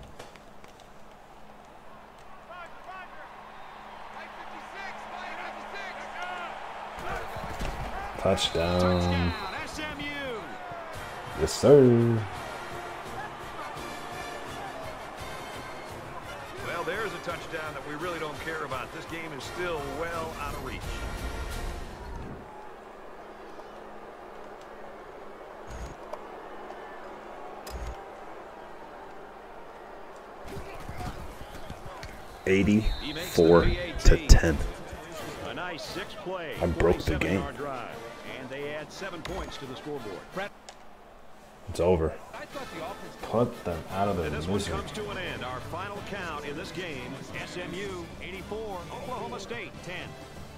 Speaker 1: Touchdown.
Speaker 2: Touchdown, S M U.
Speaker 1: Yes, sir.
Speaker 2: Well, there's a touchdown that we really don't care about. This game is still well out of reach.
Speaker 1: eighty-four to ten.
Speaker 2: A nice six-play,
Speaker 1: I broke the game.
Speaker 2: forty-seven yard drive, and they add seven points to the scoreboard.
Speaker 1: It's over.
Speaker 3: I thought the offense
Speaker 1: Put them out of
Speaker 2: And
Speaker 1: their
Speaker 2: this one
Speaker 1: misery.
Speaker 2: comes to an end. Our final count in this game: S M U eighty-four, Oklahoma State ten.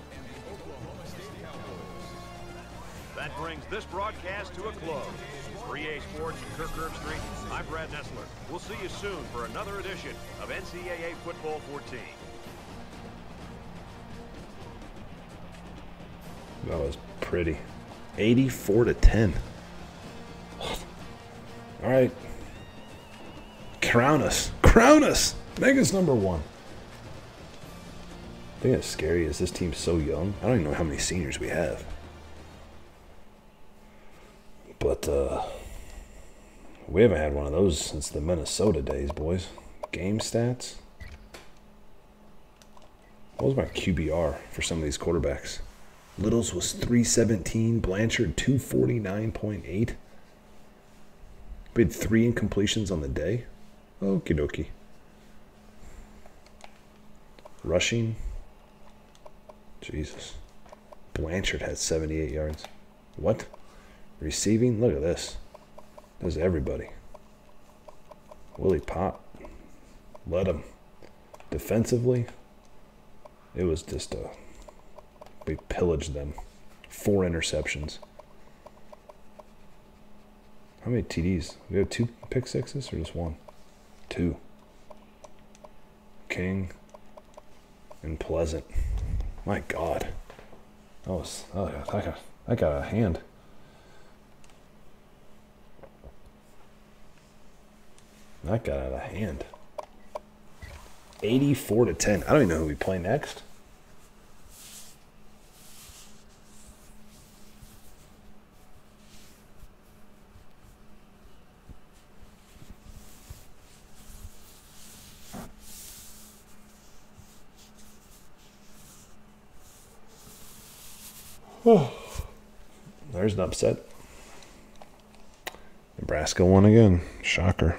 Speaker 2: That brings this broadcast to a close. For E A Sports and Kirk Herbstreit, I'm Brad Nessler. We'll see you soon for another edition of N C double A Football fourteen.
Speaker 1: That was pretty. eighty-four to ten. All right. Crown us. Crown us. Make us number one. I think that's scary is this team's so young. I don't even know how many seniors we have. But uh, we haven't had one of those since the Minnesota days, boys. Game stats. What was my Q B R for some of these quarterbacks? Littles was three seventeen. Blanchard two forty-nine point eight. We had three incompletions on the day. Okie dokie. Rushing. Jesus. Blanchard had seventy-eight yards. What? Receiving? Look at this. There's everybody. Willie Pop. Let him. Defensively, it was just a... We pillaged them. Four interceptions. How many T Ds? We have two pick sixes or just one? Two. King and Pleasant. My God. That was... Oh, I got, I got a hand. That got out of hand. eighty-four to ten. I don't even know who we play next. There's an upset. Nebraska won again. Shocker.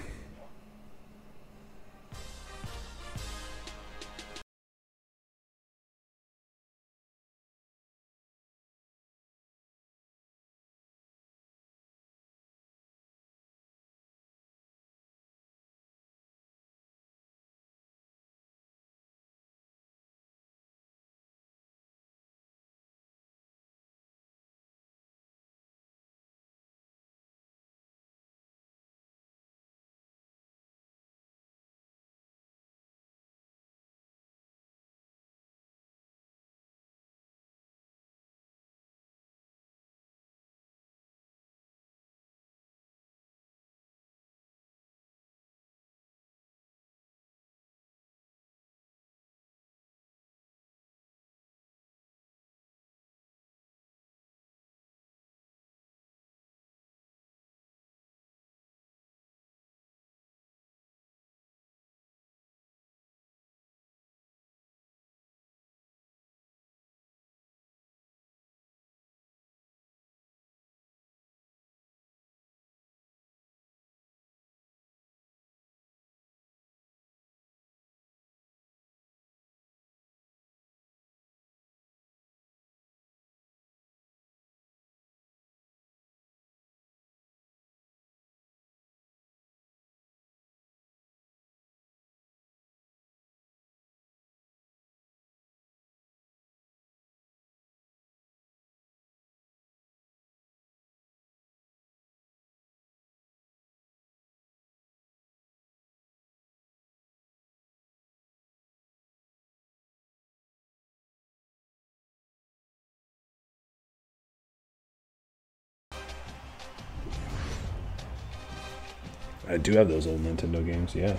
Speaker 1: I do have those old Nintendo games, yeah.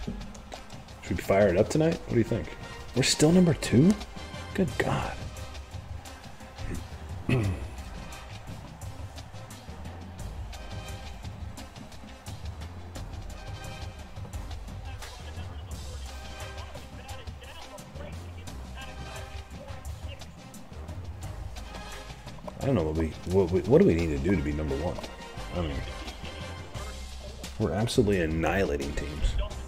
Speaker 1: Should we fire it up tonight? What do you think? We're still number two? Good God. I don't know what we what, we what do we need to do to be number one? I mean, we're absolutely annihilating teams.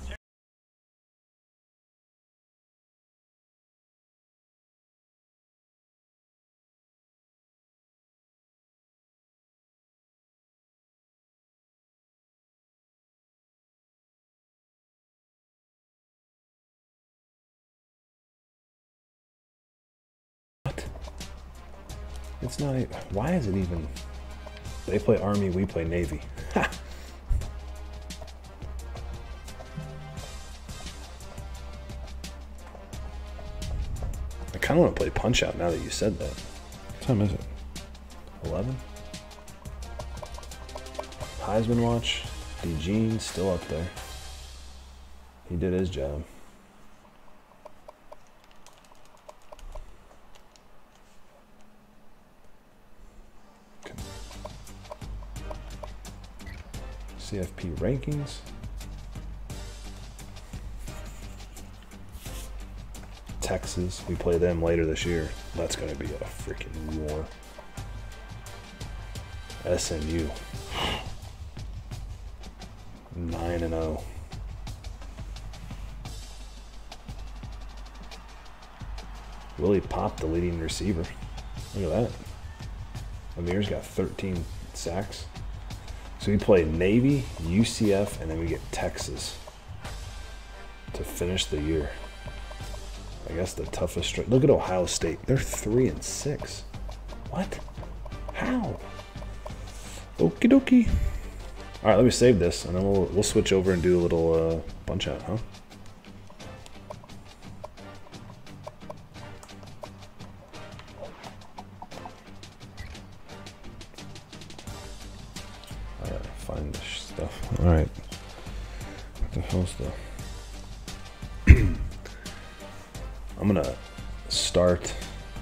Speaker 1: What? It's not. Why is it even? They play Army, we play Navy. Ha! I kind of want to play Punch Out now that you said that. What time is it? eleven. Heisman watch. DeGene still up there. He did his job. Okay. C F P rankings. Texas, we play them later this year. That's going to be a freaking war. S M U, nine and oh. Willie Pop, the leading receiver. Look at that. Amir's got thirteen sacks. So we play Navy, U C F, and then we get Texas to finish the year. I guess the toughest straight. Look at Ohio State. They're three and six. What? How? Okie dokie. All right, let me save this, and then we'll we'll switch over and do a little uh, punch out, huh? I gotta find this stuff. All right. What the hell's the? I'm gonna start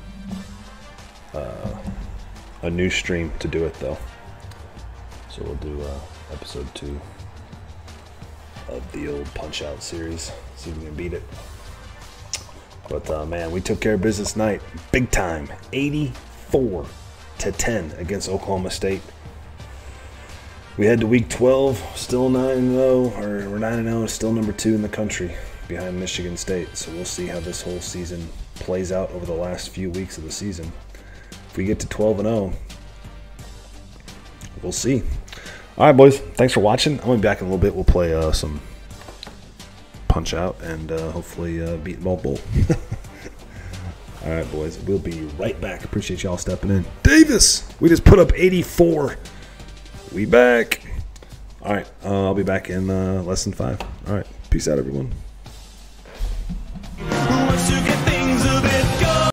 Speaker 1: uh, a new stream to do it though. So we'll do uh, episode two of the old Punch Out series. See if we can beat it. But uh, man, we took care of business tonight, big time, eighty-four to ten against Oklahoma State. We head to week twelve, still nine and oh, or we're nine and oh, still number two in the country, behind Michigan State. So we'll see how this whole season plays out over the last few weeks of the season. If we get to twelve and oh, we'll see. All right, boys. Thanks for watching. I'm going to be back in a little bit. We'll play uh, some Punch Out and uh, hopefully uh, beat Ball Bowl. All right, boys. We'll be right back. Appreciate y'all stepping in. Davis, we just put up eighty-four. We back. All right. Uh, I'll be back in uh, less than five. All right. Peace out, everyone.